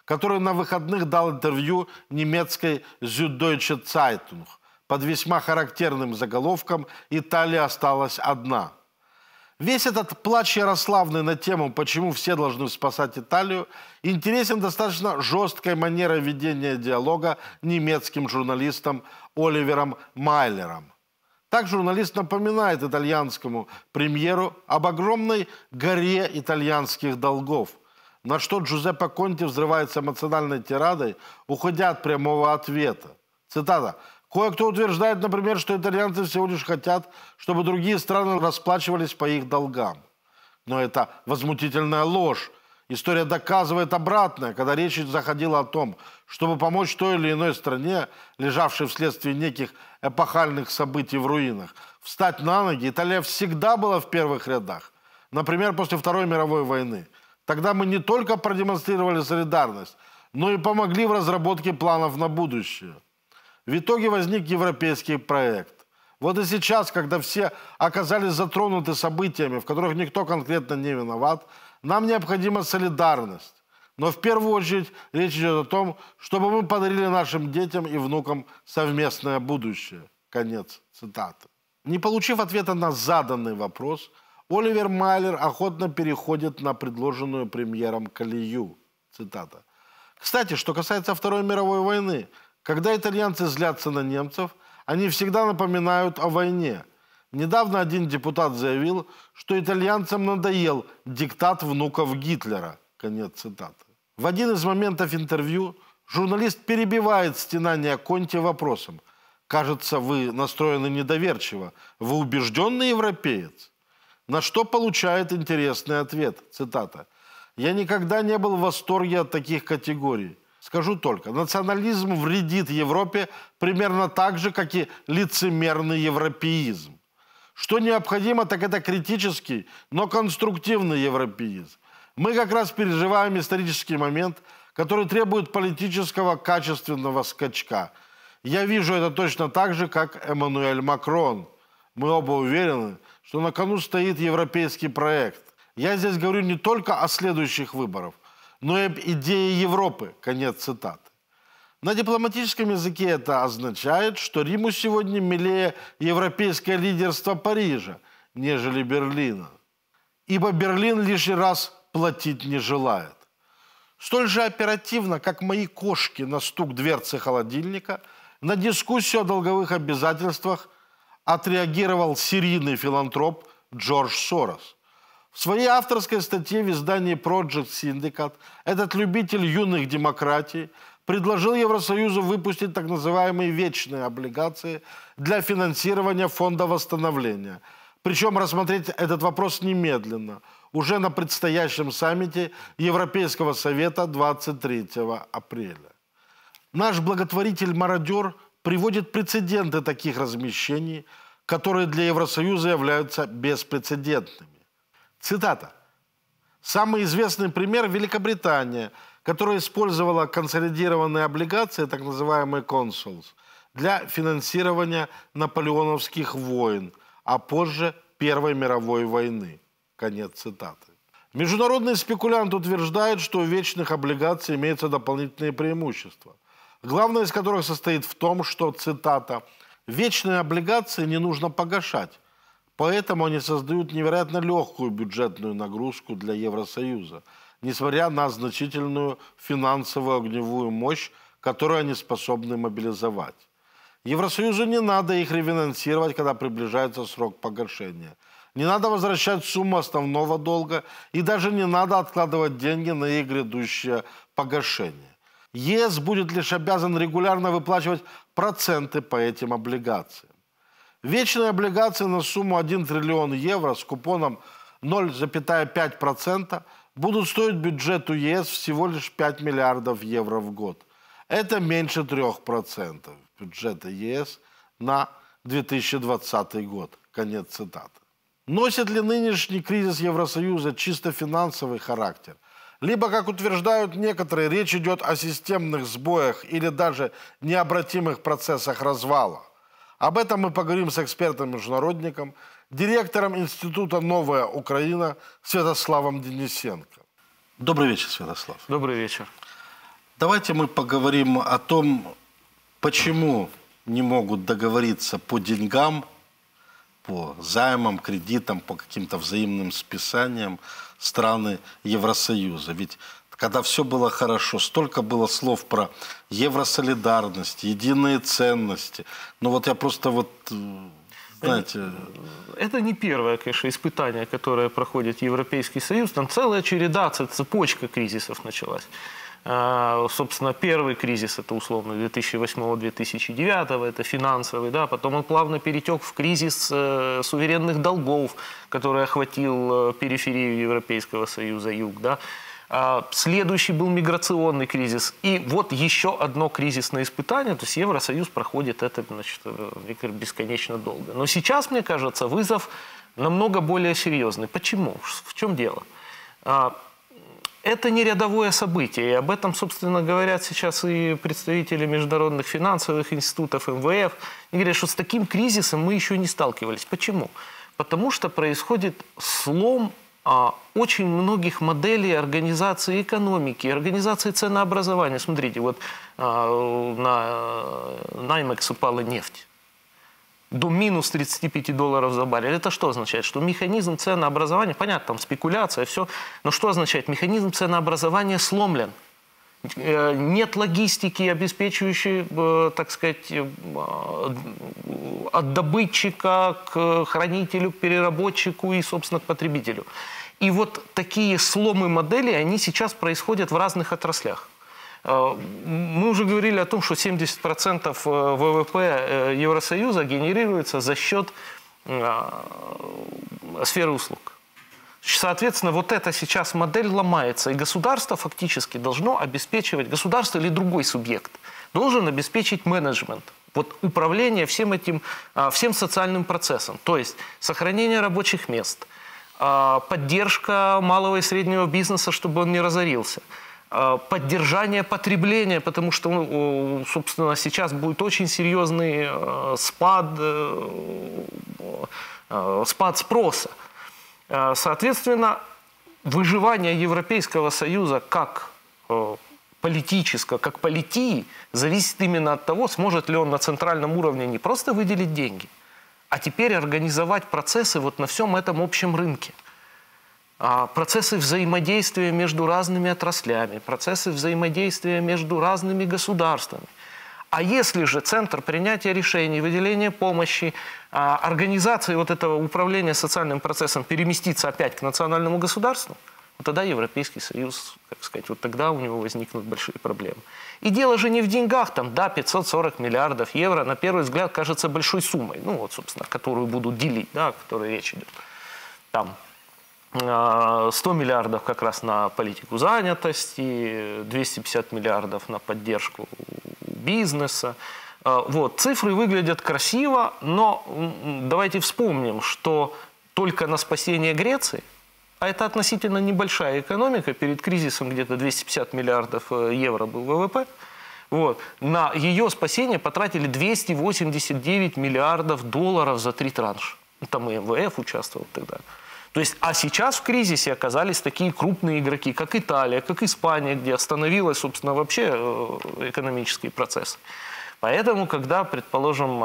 который на выходных дал интервью немецкой Süddeutsche Zeitung под весьма характерным заголовком «Италия осталась одна». Весь этот плач Ярославны на тему «Почему все должны спасать Италию» интересен достаточно жесткой манерой ведения диалога немецким журналистом Оливером Майлером. Так журналист напоминает итальянскому премьеру об огромной горе итальянских долгов, на что Джузеппе Конте взрывается эмоциональной тирадой, уходя от прямого ответа. Цитата. «Кое-кто утверждает, например, что итальянцы всего лишь хотят, чтобы другие страны расплачивались по их долгам. Но это возмутительная ложь. История доказывает обратное, когда речь заходила о том, чтобы помочь той или иной стране, лежавшей вследствие неких эпохальных событий в руинах, встать на ноги. Италия всегда была в первых рядах. Например, после Второй мировой войны. Тогда мы не только продемонстрировали солидарность, но и помогли в разработке планов на будущее. В итоге возник европейский проект. Вот и сейчас, когда все оказались затронуты событиями, в которых никто конкретно не виноват, нам необходима солидарность. Но в первую очередь речь идет о том, чтобы мы подарили нашим детям и внукам совместное будущее. Конец цитаты. Не получив ответа на заданный вопрос, Оливер Майлер охотно переходит на предложенную премьером колею. Цитата. Кстати, что касается Второй мировой войны, когда итальянцы злятся на немцев, они всегда напоминают о войне. Недавно один депутат заявил, что итальянцам надоел диктат внуков Гитлера. Конец цитаты. В один из моментов интервью журналист перебивает стенание Конте вопросом. «Кажется, вы настроены недоверчиво. Вы убежденный европеец?» На что получает интересный ответ. Цитата. «Я никогда не был в восторге от таких категорий. Скажу только, национализм вредит Европе примерно так же, как и лицемерный европеизм. Что необходимо, так это критический, но конструктивный европеизм. Мы как раз переживаем исторический момент, который требует политического качественного скачка. Я вижу это точно так же, как Эммануэль Макрон. Мы оба уверены, что на кону стоит европейский проект. Я здесь говорю не только о следующих выборах, но и об идее Европы». Конец цитаты. На дипломатическом языке это означает, что Риму сегодня милее европейское лидерство Парижа, нежели Берлина. Ибо Берлин лишний раз платить не желает. Столь же оперативно, как мои кошки на стук дверцы холодильника, на дискуссию о долговых обязательствах отреагировал серийный филантроп Джордж Сорос. В своей авторской статье в издании Project Syndicate этот любитель юных демократий предложил Евросоюзу выпустить так называемые вечные облигации для финансирования фонда восстановления. Причем рассмотреть этот вопрос немедленно, уже на предстоящем саммите Европейского совета 23 апреля. Наш благотворитель-мародер приводит прецеденты таких размещений, которые для Евросоюза являются беспрецедентными. Цитата. «Самый известный пример – Великобритания, которая использовала консолидированные облигации, так называемые consols, для финансирования наполеоновских войн, а позже Первой мировой войны». Конец цитаты. Международный спекулянт утверждает, что у вечных облигаций имеются дополнительные преимущества, главное из которых состоит в том, что, цитата, «вечные облигации не нужно погашать, поэтому они создают невероятно легкую бюджетную нагрузку для Евросоюза, несмотря на значительную финансовую огневую мощь, которую они способны мобилизовать. Евросоюзу не надо их рефинансировать, когда приближается срок погашения. Не надо возвращать сумму основного долга и даже не надо откладывать деньги на их грядущее погашение. ЕС будет лишь обязан регулярно выплачивать проценты по этим облигациям. Вечные облигации на сумму 1 триллион евро с купоном 0,5% будут стоить бюджету ЕС всего лишь 5 миллиардов евро в год. Это меньше 3% бюджета ЕС на 2020 год. Конец цитаты. Носит ли нынешний кризис Евросоюза чисто финансовый характер? Либо, как утверждают некоторые, речь идет о системных сбоях или даже необратимых процессах развала? Об этом мы поговорим с экспертом-международником, директором Института «Новая Украина» Святославом Денисенко. Добрый вечер, Святослав. Добрый вечер. Давайте мы поговорим о том, почему не могут договориться по деньгам, по займам, кредитам, по каким-то взаимным списаниям страны Евросоюза. Ведь когда все было хорошо, столько было слов про евросолидарность, единые ценности. Но вот я просто вот, знаете... Это не первое, конечно, испытание, которое проходит Европейский Союз. Там целая череда, цепочка кризисов началась. Собственно, первый кризис, это условно 2008-2009, это финансовый, да, потом он плавно перетек в кризис суверенных долгов, который охватил периферию Европейского Союза, юг, да. Следующий был миграционный кризис. И вот еще одно кризисное испытание, то есть Евросоюз проходит это, значит, бесконечно долго. Но сейчас, мне кажется, вызов намного более серьезный. Почему? В чем дело? Это не рядовое событие, и об этом, собственно, говорят сейчас и представители международных финансовых институтов, МВФ. Они говорят, что с таким кризисом мы еще не сталкивались. Почему? Потому что происходит слом очень многих моделей организации экономики, организации ценообразования. Смотрите, вот на NYMEX упала нефть до минус $35 за баррель. Это что означает? Что механизм ценообразования, понятно, там спекуляция, все, но что означает? Механизм ценообразования сломлен. Нет логистики, обеспечивающей, так сказать, от добытчика к хранителю, к переработчику и, собственно, к потребителю. И вот такие сломы моделей, они сейчас происходят в разных отраслях. Мы уже говорили о том, что 70% ВВП Евросоюза генерируется за счет сферы услуг. Соответственно, вот эта сейчас модель ломается, и государство фактически должно обеспечивать, государство или другой субъект, должен обеспечить менеджмент, вот управление всем этим, всем социальным процессом, то есть сохранение рабочих мест, поддержка малого и среднего бизнеса, чтобы он не разорился, поддержание потребления, потому что, собственно, сейчас будет очень серьезный спад спроса. Соответственно, выживание Европейского Союза как политического, как политии, зависит именно от того, сможет ли он на центральном уровне не просто выделить деньги, а теперь организовать процессы вот на всем этом общем рынке. Процессы взаимодействия между разными отраслями, процессы взаимодействия между разными государствами. А если же центр принятия решений, выделения помощи, организации вот этого управления социальным процессом переместится опять к национальному государству, вот тогда Европейский Союз, как сказать, вот тогда у него возникнут большие проблемы. И дело же не в деньгах, там, да, 540 миллиардов евро, на первый взгляд, кажется большой суммой, ну вот, собственно, которую будут делить, да, о которой речь идет. Там 100 миллиардов как раз на политику занятости, 250 миллиардов на поддержку бизнеса. Вот. Цифры выглядят красиво, но давайте вспомним, что только на спасение Греции, а это относительно небольшая экономика, перед кризисом где-то 250 миллиардов евро был ВВП, вот, на ее спасение потратили 289 миллиардов долларов за 3 транша. Там и МВФ участвовал тогда. То есть, а сейчас в кризисе оказались такие крупные игроки, как Италия, как Испания, где остановилась, собственно, вообще экономический процесс. Поэтому, когда, предположим,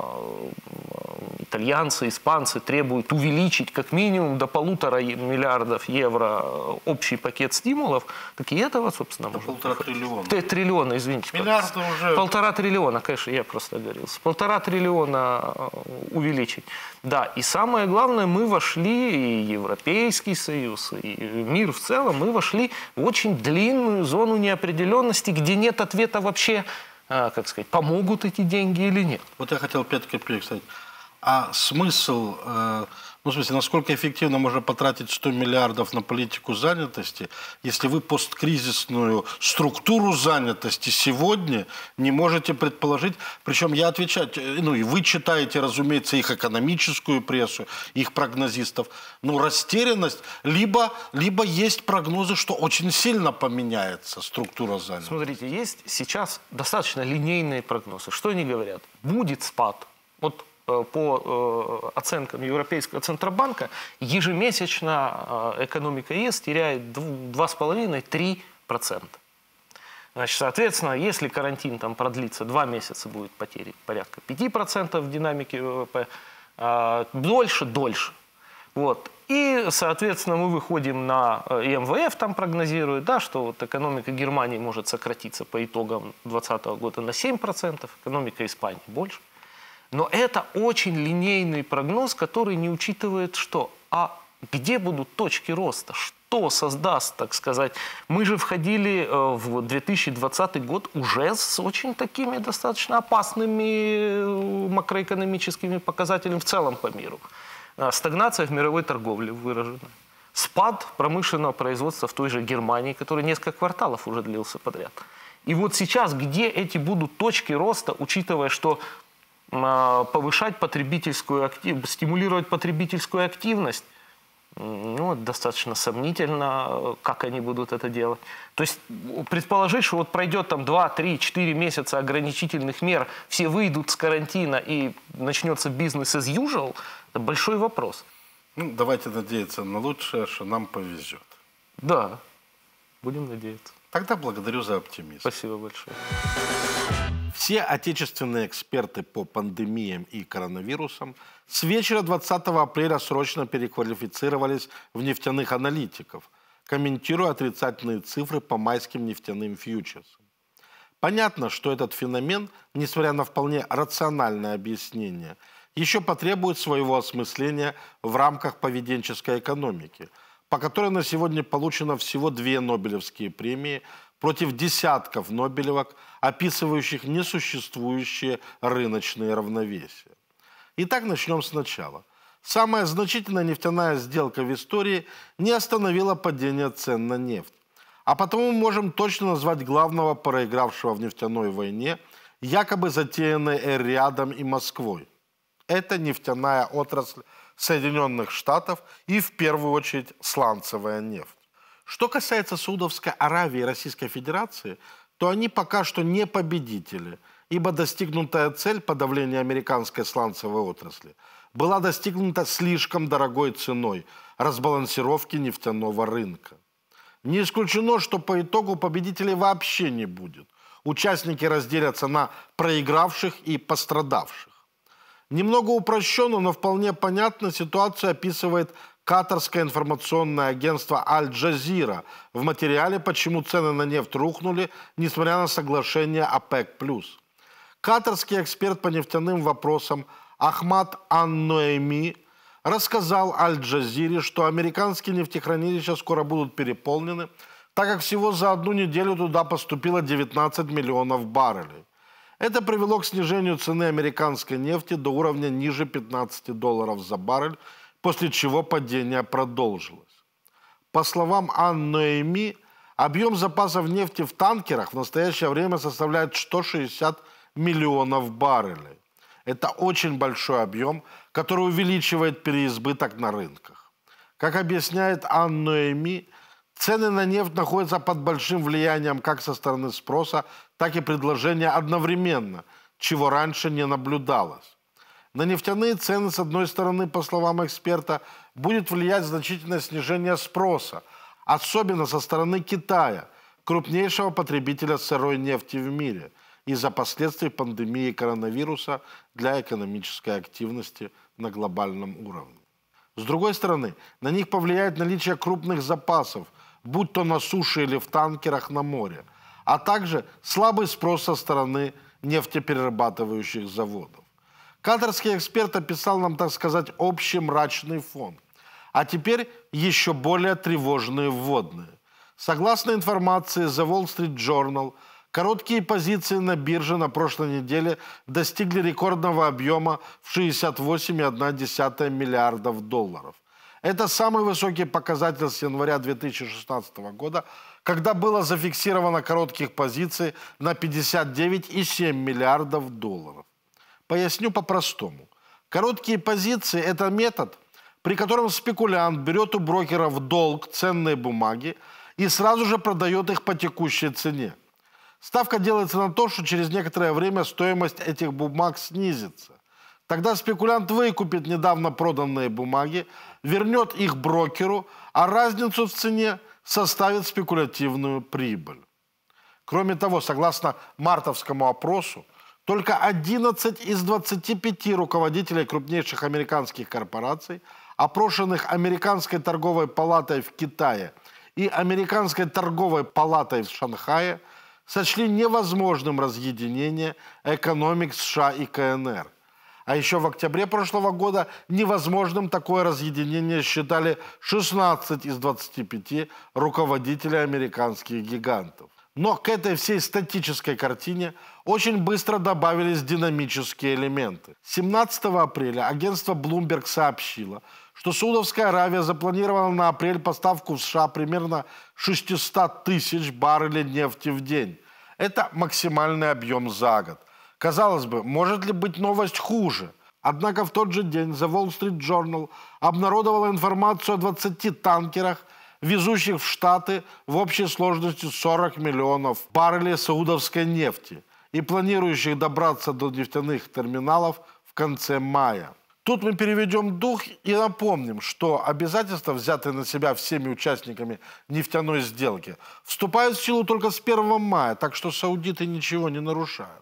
итальянцы, испанцы требуют увеличить как минимум до 1,5 миллиардов евро общий пакет стимулов, так и этого, собственно, можно. 1,5 триллиона. Триллиона, извините. Миллиарды уже... 1,5 триллиона, конечно, я просто оговорился. 1,5 триллиона увеличить. Да, и самое главное, мы вошли, и Европейский Союз, и мир в целом, мы вошли в очень длинную зону неопределенности, где нет ответа вообще, как сказать, помогут эти деньги или нет. Вот я хотел 5 копеек, кстати. А смысл, ну, в смысле, насколько эффективно можно потратить 100 миллиардов на политику занятости, если вы посткризисную структуру занятости сегодня не можете предположить? Причем я отвечаю, ну, и вы читаете, разумеется, их экономическую прессу, их прогнозистов. Ну, растерянность, либо есть прогнозы, что очень сильно поменяется структура занятости. Смотрите, есть сейчас достаточно линейные прогнозы. Что они говорят? Будет спад. Вот по оценкам Европейского Центробанка, ежемесячно экономика ЕС теряет 2,5-3%. Значит, соответственно, если карантин там продлится 2 месяца, будет потери порядка 5% в динамике ВВП, дольше. Вот. И, соответственно, мы выходим на, и МВФ там прогнозирует, да, что вот экономика Германии может сократиться по итогам 2020 года на 7%, экономика Испании больше. Но это очень линейный прогноз, который не учитывает что? А где будут точки роста? Что создаст, так сказать? Мы же входили в 2020 год уже с очень такими достаточно опасными макроэкономическими показателями в целом по миру. Стагнация в мировой торговле выражена. Спад промышленного производства в той же Германии, который несколько кварталов уже длился подряд. И вот сейчас, где эти будут точки роста, учитывая, что повышать потребительскую активность, стимулировать потребительскую активность, ну, достаточно сомнительно, как они будут это делать. То есть предположить, что вот пройдет там 2, 3, 4 месяца ограничительных мер, все выйдут с карантина и начнется бизнес as usual, это большой вопрос. Ну, давайте надеяться на лучшее, что нам повезет. Да, будем надеяться. Тогда благодарю за оптимизм. Спасибо большое. Все отечественные эксперты по пандемиям и коронавирусам с вечера 20 апреля срочно переквалифицировались в нефтяных аналитиков, комментируя отрицательные цифры по майским нефтяным фьючерсам. Понятно, что этот феномен, несмотря на вполне рациональное объяснение, еще потребует своего осмысления в рамках поведенческой экономики, по которой на сегодня получено всего 2 Нобелевские премии против десятков Нобелевок, описывающих несуществующие рыночные равновесия. Итак, начнем сначала. Самая значительная нефтяная сделка в истории не остановила падение цен на нефть. А потому мы можем точно назвать главного проигравшего в нефтяной войне, якобы затеянной Эр-Рiyadом и Москвой. Это нефтяная отрасль Соединенных Штатов и, в первую очередь, сланцевая нефть. Что касается Саудовской Аравии и Российской Федерации, то они пока что не победители, ибо достигнутая цель подавления американской сланцевой отрасли была достигнута слишком дорогой ценой разбалансировки нефтяного рынка. Не исключено, что по итогу победителей вообще не будет. Участники разделятся на проигравших и пострадавших. Немного упрощенно, но вполне понятно ситуацию описывает катарское информационное агентство «Аль-Джазира» в материале «Почему цены на нефть рухнули, несмотря на соглашение ОПЕК+.» Катарский эксперт по нефтяным вопросам Ахмад Ан-Ноэми рассказал «Аль-Джазире», что американские нефтехранилища скоро будут переполнены, так как всего за 1 неделю туда поступило 19 миллионов баррелей. Это привело к снижению цены американской нефти до уровня ниже $15 за баррель, после чего падение продолжилось. По словам Ан-Ноэми, объем запасов нефти в танкерах в настоящее время составляет 160 миллионов баррелей. Это очень большой объем, который увеличивает переизбыток на рынках. Как объясняет Ан-Ноэми, цены на нефть находятся под большим влиянием как со стороны спроса, так и предложения одновременно, чего раньше не наблюдалось. На нефтяные цены, с одной стороны, по словам эксперта, будет влиять значительное снижение спроса, особенно со стороны Китая, крупнейшего потребителя сырой нефти в мире, из-за последствий пандемии коронавируса для экономической активности на глобальном уровне. С другой стороны, на них повлияет наличие крупных запасов, будь то на суше или в танкерах на море, а также слабый спрос со стороны нефтеперерабатывающих заводов. Катарский эксперт описал нам, так сказать, общий мрачный фон. А теперь еще более тревожные вводные. Согласно информации The Wall Street Journal, короткие позиции на бирже на прошлой неделе достигли рекордного объема в $68,1 миллиардов. Это самый высокий показатель с января 2016 года, когда было зафиксировано коротких позиций на $59,7 миллиардов. Поясню по-простому. Короткие позиции – это метод, при котором спекулянт берет у брокера в долг ценные бумаги и сразу же продает их по текущей цене. Ставка делается на то, что через некоторое время стоимость этих бумаг снизится. Тогда спекулянт выкупит недавно проданные бумаги, вернет их брокеру, а разницу в цене составит спекулятивную прибыль. Кроме того, согласно мартовскому опросу, только 11 из 25 руководителей крупнейших американских корпораций, опрошенных Американской торговой палатой в Китае и Американской торговой палатой в Шанхае, сочли невозможным разъединение экономик США и КНР. А еще в октябре прошлого года невозможным такое разъединение считали 16 из 25 руководителей американских гигантов. Но к этой всей статической картине очень быстро добавились динамические элементы. 17 апреля агентство Bloomberg сообщило, что Саудовская Аравия запланировала на апрель поставку в США примерно 600 тысяч баррелей нефти в день. Это максимальный объем за год. Казалось бы, может ли быть новость хуже? Однако в тот же день The Wall Street Journal обнародовала информацию о 20 танкерах, везущих в Штаты в общей сложности 40 миллионов баррелей саудовской нефти и планирующих добраться до нефтяных терминалов в конце мая. Тут мы переведем дух и напомним, что обязательства, взятые на себя всеми участниками нефтяной сделки, вступают в силу только с 1 мая, так что саудиты ничего не нарушают.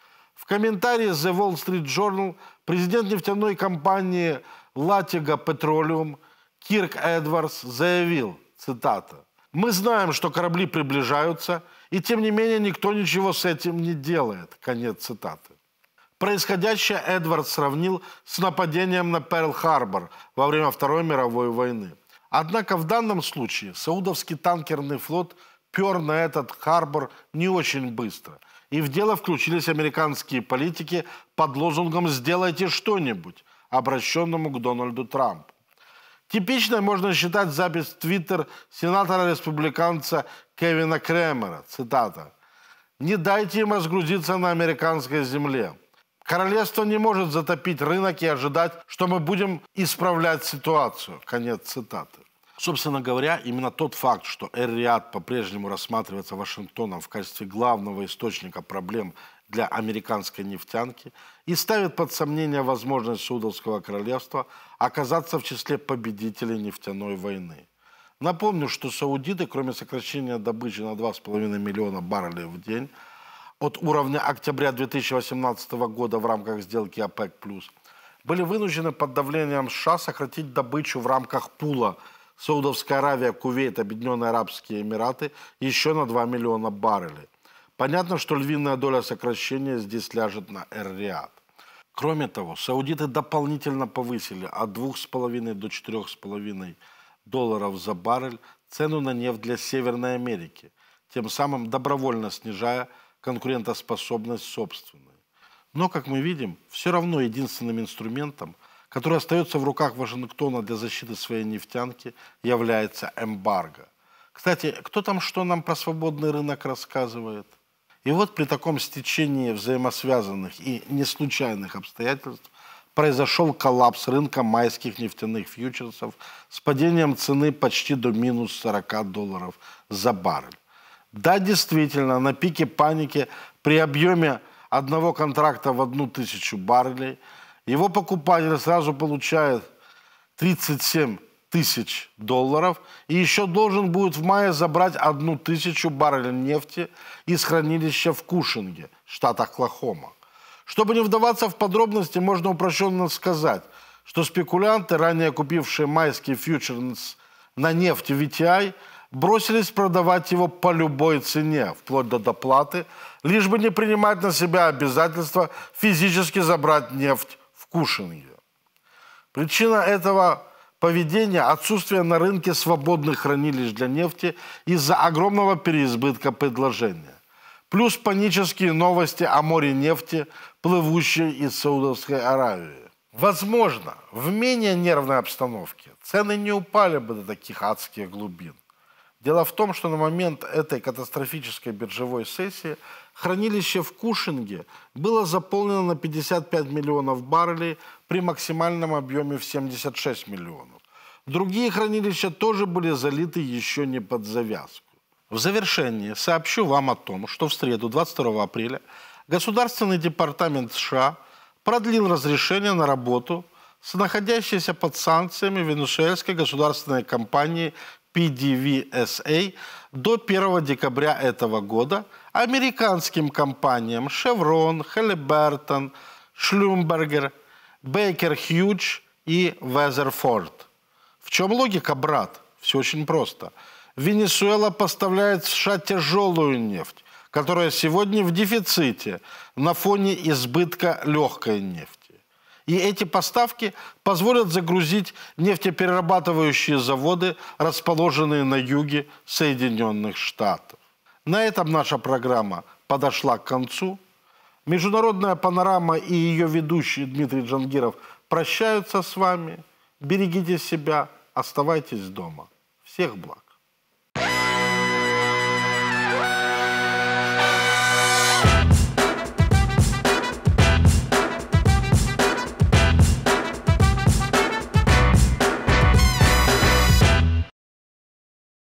В комментарии The Wall Street Journal президент нефтяной компании Latigo Petroleum Кирк Эдвардс заявил, цитата, «Мы знаем, что корабли приближаются, и тем не менее никто ничего с этим не делает». Конец цитаты. Происходящее Эдвардс сравнил с нападением на Перл-Харбор во время Второй мировой войны. Однако в данном случае саудовский танкерный флот пер на этот Харбор не очень быстро. И в дело включились американские политики под лозунгом «Сделайте что-нибудь», обращенному к Дональду Трампу. Типичной можно считать запись в Твиттер сенатора-республиканца Кевина Кремера, цитата, «Не дайте им разгрузиться на американской земле. Королевство не может затопить рынок и ожидать, что мы будем исправлять ситуацию». Конец цитаты. Собственно говоря, именно тот факт, что Эр-Рияд по-прежнему рассматривается Вашингтоном в качестве главного источника проблем для американской нефтянки и ставит под сомнение возможность Саудовского королевства оказаться в числе победителей нефтяной войны. Напомню, что саудиты, кроме сокращения добычи на 2,5 миллиона баррелей в день от уровня октября 2018 года в рамках сделки ОПЕК+, были вынуждены под давлением США сократить добычу в рамках пула Саудовская Аравия, Кувейт, Объединенные Арабские Эмираты еще на 2 миллиона баррелей. Понятно, что львиная доля сокращения здесь ляжет на Эр-Рияд. Кроме того, саудиты дополнительно повысили от 2,5 до 4,5 долларов за баррель цену на нефть для Северной Америки, тем самым добровольно снижая конкурентоспособность собственной. Но, как мы видим, все равно единственным инструментом, который остается в руках Вашингтона для защиты своей нефтянки, является эмбарго. Кстати, кто там что нам про свободный рынок рассказывает? И вот при таком стечении взаимосвязанных и неслучайных обстоятельств произошел коллапс рынка майских нефтяных фьючерсов с падением цены почти до минус 40 долларов за баррель. Да, действительно, на пике паники при объеме одного контракта в 1000 баррелей его покупатель сразу получает 37 тысяч долларов и еще должен будет в мае забрать 1000 баррелей нефти из хранилища в Кушинге, штат Оклахома. Чтобы не вдаваться в подробности, можно упрощенно сказать, что спекулянты, ранее купившие майский фьючерс на нефть VTI, бросились продавать его по любой цене, вплоть до доплаты, лишь бы не принимать на себя обязательства физически забрать нефть в Кушинге. Причина этого поведения – отсутствие на рынке свободных хранилищ для нефти из-за огромного переизбытка предложения. Плюс панические новости о море нефти, плывущей из Саудовской Аравии. Возможно, в менее нервной обстановке цены не упали бы до таких адских глубин. Дело в том, что на момент этой катастрофической биржевой сессии хранилище в Кушинге было заполнено на 55 миллионов баррелей при максимальном объеме в 76 миллионов. Другие хранилища тоже были залиты еще не под завязку. В завершении сообщу вам о том, что в среду, 22 апреля, Государственный департамент США продлил разрешение на работу с находящейся под санкциями венесуэльской государственной компанией PDVSA до 1 декабря этого года, американским компаниям Chevron, Halliburton, Schlumberger, Baker Hughes и Weatherford. В чем логика, брат? Все очень просто. Венесуэла поставляет в США тяжелую нефть, которая сегодня в дефиците на фоне избытка легкой нефти. И эти поставки позволят загрузить нефтеперерабатывающие заводы, расположенные на юге Соединенных Штатов. На этом наша программа подошла к концу. Международная панорама и ее ведущий Дмитрий Джангиров прощаются с вами. Берегите себя, оставайтесь дома. Всех благ.